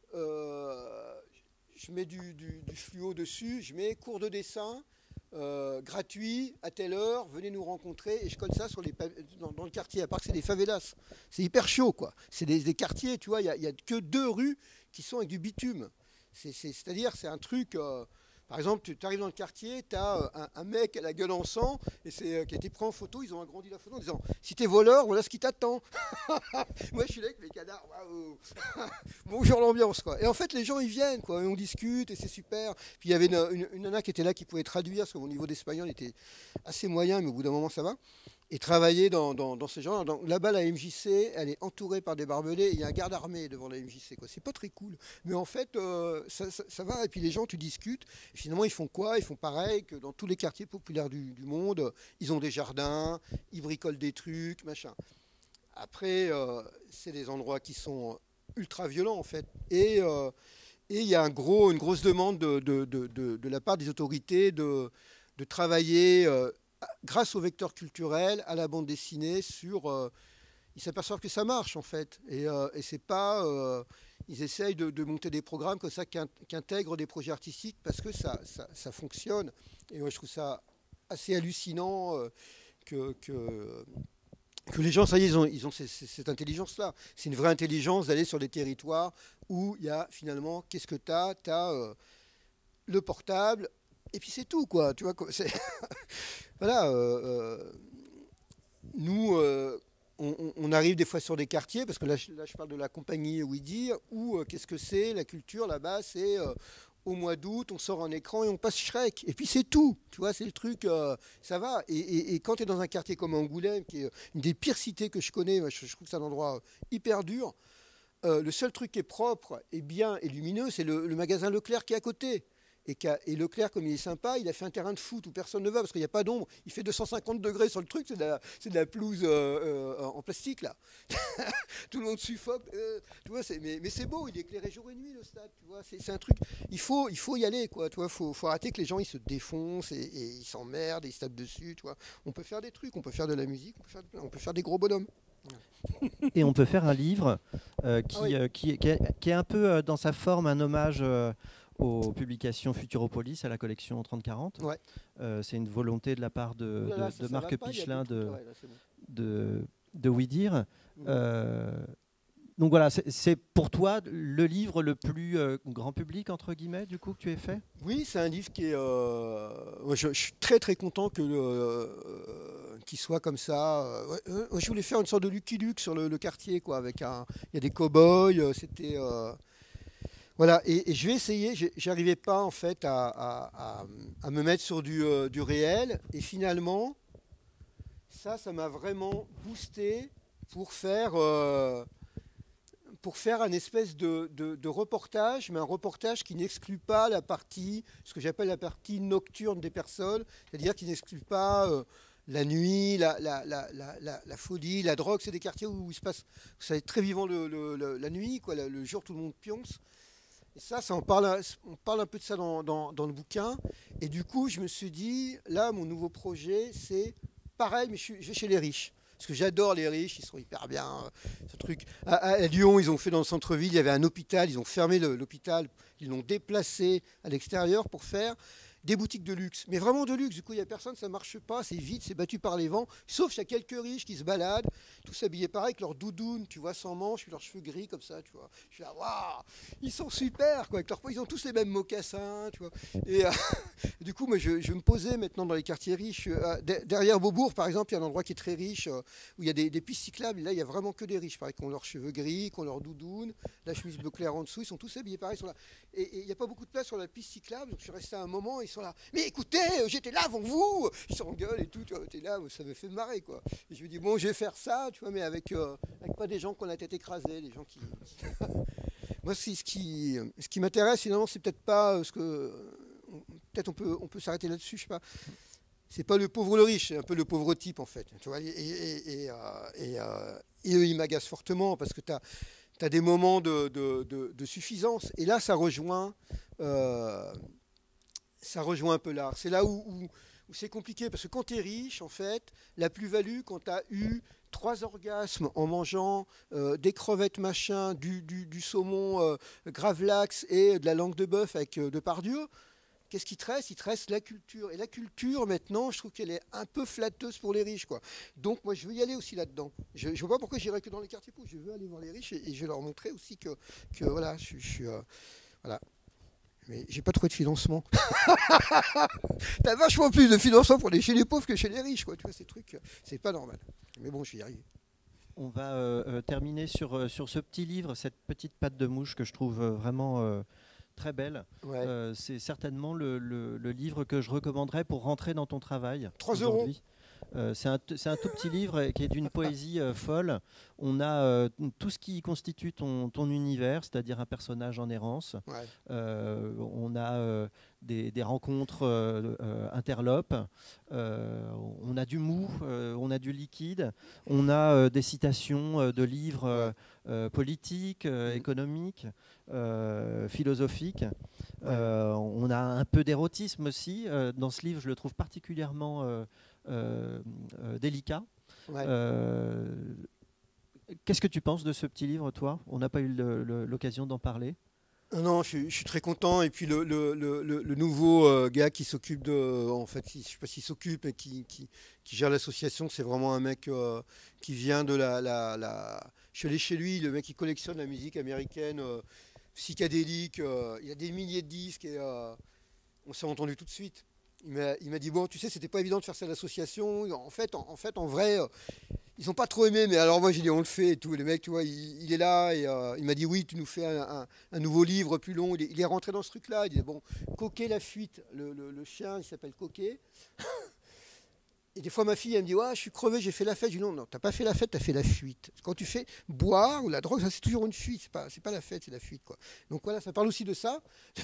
Euh, je mets du, du- du fluo dessus. Je mets cours de dessin euh, gratuit à telle heure. Venez nous rencontrer. Et je colle ça sur les, pa- dans, dans le quartier. À part que c'est des favelas. C'est hyper chaud, quoi. C'est des, des quartiers, tu vois. Il n'y a, a que deux rues qui sont avec du bitume. C'est- c'est- C'est-à-dire, c'est un truc. euh, par exemple, tu arrives dans le quartier, tu as un, un mec à la gueule en sang et c'est euh, qui a été pris en photo. Ils ont agrandi la photo en disant: si t'es voleur, voilà ce qui t'attend. Moi, je suis là avec mes canards. Waouh. Bonjour l'ambiance, quoi. Et en fait, les gens ils viennent, quoi. Et on discute et c'est super. Puis il y avait une, une- une nana qui était là qui pouvait traduire parce que mon niveau d'espagnol était assez moyen, mais au bout d'un moment ça va. Et travailler dans, dans, dans ces gens-là. Dans- Là-bas, la M J C, elle est entourée par des barbelés. Et il y a un garde armé devant la M J C, quoi. C'est pas très cool. Mais en fait, euh, ça, ça- ça va. Et puis les gens, tu discutes. Et finalement, ils font quoi? Ils font pareil que dans tous les quartiers populaires du, du monde. Ils ont des jardins, ils bricolent des trucs, machin. Après, euh, c'est des endroits qui sont ultra violents, en fait. Et euh, et il y a un gros, une grosse demande de, de, de, de- de la part des autorités de, de travailler, euh, grâce au vecteur culturel, à la bande dessinée, sur... euh, ils s'aperçoivent que ça marche, en fait. Et, euh, et c'est pas... euh, ils essayent de, de monter des programmes comme ça qui, in- qui intègrent des projets artistiques parce que ça, ça, ça fonctionne. Et moi, je trouve ça assez hallucinant euh, que... que que les gens, ça y est, ils ont, ils ont ces- ces- cette intelligence-là. C'est une vraie intelligence d'aller sur des territoires où il y a finalement, qu'est-ce que tu as? Tu as le portable, et puis c'est tout, quoi. Tu vois, quoi, c'est voilà. euh, euh, nous, euh, on, on- on arrive des fois sur des quartiers, parce que là, je, là, je parle de la compagnie Oui Dire, où euh, qu'est-ce que c'est? La culture, là-bas, c'est... euh, au mois d'août, on sort un écran et on passe Shrek. Et puis c'est tout, tu vois, c'est le truc, euh, ça va. Et, et, et quand tu es dans un quartier comme Angoulême, qui est une des pires cités que je connais, moi, je, je trouve que c'est un endroit hyper dur, euh, le seul truc qui est propre et bien et lumineux, c'est le, le magasin Leclerc qui est à côté. Et, et Leclerc, comme il est sympa, il a fait un terrain de foot où personne ne va parce qu'il n'y a pas d'ombre. Il fait deux cent cinquante degrés sur le truc, c'est de la, c'est de la pelouse euh, euh, en plastique là. Tout le monde suffoque. Euh, tu vois, c'est, mais, mais c'est beau, il est éclairé jour et nuit le stade. Tu vois, c'est, c'est un truc. Il faut, il faut y aller, quoi. Tu vois, faut, faut arrêter que les gens ils se défoncent et, et ils s'emmerdent et ils se tapent dessus. Tu vois, on peut faire des trucs, on peut faire de la musique, on peut faire, on peut faire des gros bonhommes. Et on peut faire un livre euh, qui, Ah oui. euh, qui, qui, est, qui est un peu euh, dans sa forme un hommage euh, aux publications Futuropolis, à la collection trente quarante. Ouais. Euh, c'est une volonté de la part de, Là, là, de, ça, de ça Marc va pas, il y a Pichelin des trucs, de, ouais, là, c'est bon. de, de Oui Dire. Mhm. Euh, donc voilà, c'est, c'est pour toi le livre le plus euh, grand public, entre guillemets, du coup, que tu aies fait? Oui, c'est un livre qui est. Euh, ouais, je, je suis très très content que le, euh, qu'il soit comme ça. Ouais, euh, je voulais faire une sorte de Lucky Luke sur le, le quartier, quoi, avec un. Il y a des cow-boys. euh, C'était. euh, voilà, et, et je vais essayer. j'ai- J'arrivais pas en fait à, à- à- à me mettre sur du, euh, du réel, et finalement, ça, ça m'a vraiment boosté pour faire. euh, pour faire un espèce de, de- de reportage, mais un reportage qui n'exclut pas la partie, ce que j'appelle la partie nocturne des personnes, c'est-à-dire qui n'exclut pas euh, la nuit, la, la- la- la- la- la folie, la drogue. C'est des quartiers où il se passe, c'est très vivant le- le- le- la nuit, quoi. Le, le jour tout le monde pionce. Et ça, ça on, parle, on parle un peu de ça dans, dans- dans le bouquin. Et du coup, je me suis dit, là, mon nouveau projet, c'est pareil, mais je, suis- je vais chez les riches. Parce que j'adore les riches, ils sont hyper bien. euh, Ce truc. À, à Lyon, ils ont fait dans le centre-ville, il y avait un hôpital, ils ont fermé le- l'hôpital, ils l'ont déplacé à l'extérieur pour faire des boutiques de luxe. Mais vraiment de luxe, du coup, il n'y a personne, ça ne marche pas, c'est vide, c'est battu par les vents. Sauf qu'il y a quelques riches qui se baladent, tous habillés pareil, avec leurs doudounes, tu vois, sans manches, puis leurs cheveux gris comme ça, tu vois. Je suis là, waouh, ils sont super, quoi. Avec leurs, ils ont tous les mêmes mocassins, tu vois. Et euh, du coup, moi, je, je me posais maintenant dans les quartiers riches. Euh, de- derrière Beaubourg, par exemple, il y a un endroit qui est très riche, euh, où il y a des, des pistes cyclables. Et là, il y a vraiment que des riches, pareil, qui ont leurs cheveux gris, qui ont leurs doudounes, la chemise bleu clair en dessous. Ils sont tous habillés pareil. Ils sont là. Et et il n'y a pas beaucoup de place sur la piste cyclable. Donc, je suis resté un moment. Ils sont là. Mais écoutez, euh, j'étais là avant vous. Ils s'engueulent et tout. Tu vois, t'es là, ça me fait marrer, quoi. Et je me dis, bon, je vais faire ça, tu vois, mais avec, euh, avec pas des gens qui ont la tête écrasée, des gens qui. Moi, c'est ce qui, ce qui m'intéresse, finalement, c'est peut-être pas euh, ce que. Peut-être on peut, on peut s'arrêter là-dessus, je sais pas. C'est pas le pauvre ou le riche, c'est un peu le pauvre type, en fait. Tu vois, et, et, et, euh, et, euh, et eux, ils m'agacent fortement parce que tu as des moments de, de, de, de suffisance. Et là, ça rejoint, euh, ça rejoint un peu l'art. C'est là où, où, où c'est compliqué parce que quand tu es riche, en fait, la plus-value, quand tu as eu trois orgasmes en mangeant euh, des crevettes machin, du, du, du saumon euh, gravlax et de la langue de bœuf avec euh, Depardieu, qu'est-ce qui te reste? Il te reste la culture. Et la culture, maintenant, je trouve qu'elle est un peu flatteuse pour les riches, quoi. Donc, moi, je veux y aller aussi là-dedans. Je ne vois pas pourquoi j'irai que dans les quartiers pauvres. Je veux aller voir les riches et, et je vais leur montrer aussi que, que voilà, je, je suis... Euh, voilà. Mais j'ai pas trouvé de financement. T'as vachement plus de financement pour aller chez les pauvres que chez les riches, quoi. Tu vois, ces trucs, c'est pas normal. Mais bon, je vais y arriver. On va euh, euh, terminer sur, euh, sur ce petit livre, cette petite patte de mouche que je trouve euh, vraiment euh, très belle. Ouais. Euh, c'est certainement le, le- le livre que je recommanderais pour rentrer dans ton travail. trois euros. aujourd'hui. Euh, c'est un, t- c'est un tout petit livre qui est d'une poésie euh, folle. On a euh, tout ce qui constitue ton, ton univers, c'est-à-dire un personnage en errance. Ouais. Euh, on a euh, des, des rencontres euh, euh, interlopes. Euh, on a du mou, euh, on a du liquide. On a euh, des citations euh, de livres euh, euh, politiques, euh, Mhm. économiques, euh, philosophiques. Euh, on a un peu d'érotisme aussi. Euh, dans ce livre, je le trouve particulièrement euh, euh, euh, délicat. Ouais. Euh, Qu'est-ce que tu penses de ce petit livre, toi? On n'a pas eu le- le- l'occasion d'en parler. Non, non, je suis, je suis très content. Et puis le, le, le, le- le nouveau euh, gars qui s'occupe de, en fait, il- je sais pas s'il s'occupe, mais qui, qui, qui gère l'association, c'est vraiment un mec euh, qui vient de la, la, la- Je suis allé chez lui, le mec qui collectionne la musique américaine, euh, psychédélique. euh, il a des milliers de disques et euh, on s'est entendu tout de suite. Il m'a il m'a dit bon, tu sais, c'était pas évident de faire cette association. En fait, en, en fait, en vrai. euh, ils ont pas trop aimé, mais alors moi j'ai dit on le fait et tout. Le mec, tu vois, il, il est là et euh, il m'a dit oui, tu nous fais un, un- un nouveau livre plus long. Il est, il est rentré dans ce truc-là. Il disait bon, Coquet la fuite, le, le- le chien, il s'appelle Coquet. Et des fois ma fille elle me dit ouais, je suis crevé, j'ai fait la fête. Je dis non, non, t'as pas fait la fête, t'as fait la fuite. Quand tu fais boire ou la drogue, ça c'est toujours une fuite. C'est pas, c'est pas la fête, c'est la fuite quoi. Donc voilà, ça parle aussi de ça.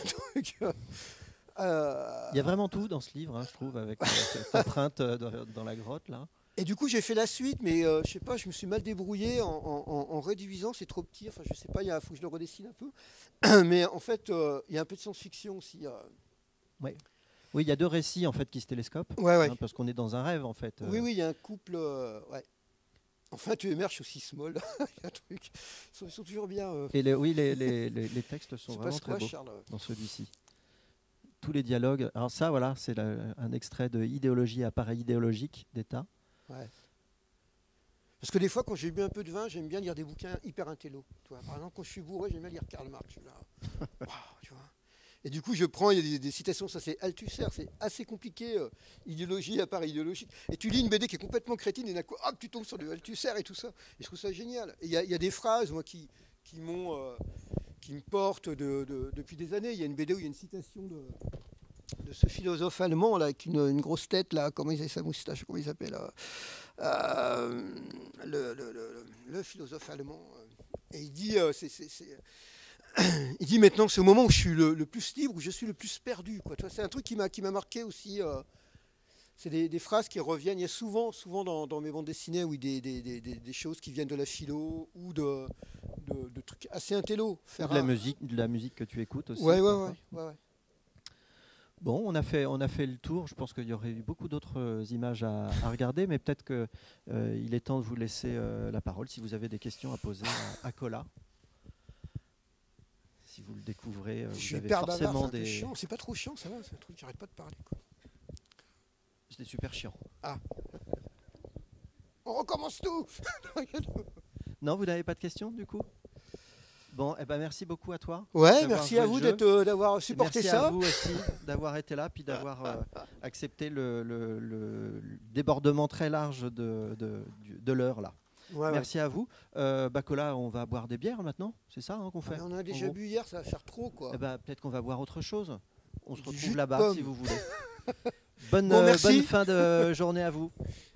Euh, Il y a vraiment tout dans ce livre, hein, je trouve, avec euh, cette empreinte euh, dans, dans la grotte là. Et du coup, j'ai fait la suite, mais euh, je sais pas, je me suis mal débrouillé en, en- en- en réduisant, c'est trop petit. Enfin, je sais pas, il faut que je le redessine un peu. Mais en fait, euh, il y a un peu de science-fiction aussi. euh. Oui, il y a deux récits en fait qui se télescopent, Ouais, ouais. hein, parce qu'on est dans un rêve en fait. euh. Oui, oui, il y a un couple. euh, ouais. Enfin, tu émerges aussi small. Il y a un truc. Ils sont, ils sont toujours bien. euh. Et les, oui, les, les- les- les textes sont C'est pas vraiment ce très quoi, beaux Charles. dans celui-ci. Tous les dialogues. Alors ça, voilà, c'est la- un extrait de Idéologie, appareil idéologique d'État. Ouais. Parce que des fois, quand j'ai bu un peu de vin, j'aime bien lire des bouquins hyper intello. Tu vois, par exemple, quand je suis bourré, j'aime bien lire Karl Marx. Je suis là, waouh, tu vois. Et du coup, je prends, il y a des, des citations, ça c'est Althusser, c'est assez compliqué, euh, idéologie, appareil idéologique. Et tu lis une B D qui est complètement crétine, et d'un coup, hop, tu tombes sur du Althusser et tout ça. Et je trouve ça génial. Et il y, a- il y a des phrases, moi, qui, qui m'ont, euh, qui me portent de- de- depuis des années. Il y a une B D où il y a une citation de, de ce philosophe allemand, là, avec une, une grosse tête, là, comment il avait sa moustache, comment il s'appelle là Euh, le, le- le- le philosophe allemand. euh, Et il dit, euh, c'est, c'est- c'est- il dit maintenant c'est au moment où je suis le, le plus libre, où je suis le plus perdu. Quoi. Tu vois, c'est un truc qui m'a, qui m'a marqué aussi. euh, c'est des, des phrases qui reviennent. Il y a souvent, souvent dans, dans mes bandes dessinées, oui, des, des, des- des- des choses qui viennent de la philo ou de, de, de trucs assez intello. De la musique, de la musique que tu écoutes aussi. Ouais, ouais, parfois. ouais, ouais, ouais. Bon, on a fait, on a fait le tour. Je pense qu'il y aurait eu beaucoup d'autres euh, images à, à regarder, mais peut-être que euh, il est temps de vous laisser euh, la parole si vous avez des questions à poser à, à Colas. Si vous le découvrez, euh, Je vous suis avez hyper bavard, c'est forcément un peu des. chiant. C'est pas trop chiant, ça va, c'est un truc qui arrête pas de parler. Quoi. C'était super chiant. On recommence tout. Non, vous n'avez pas de questions du coup? Bon, eh ben merci beaucoup à toi. Ouais, d'avoir merci joué à le vous jeu. d'être, euh, d'avoir supporté Merci ça. à vous aussi d'avoir été là, puis d'avoir euh, accepté le, le- le débordement très large de, de, du- de l'heure là. Ouais, ouais. Merci à vous. Euh, Bacola, on va boire des bières maintenant, c'est ça hein, qu'on Ah, fait mais on en a en déjà gros bu hier, ça va faire trop quoi. Eh ben, peut-être qu'on va boire autre chose. On se Du jus retrouve de là-bas pomme. si vous voulez. Bonne, Bon, euh, merci. bonne fin de journée à vous.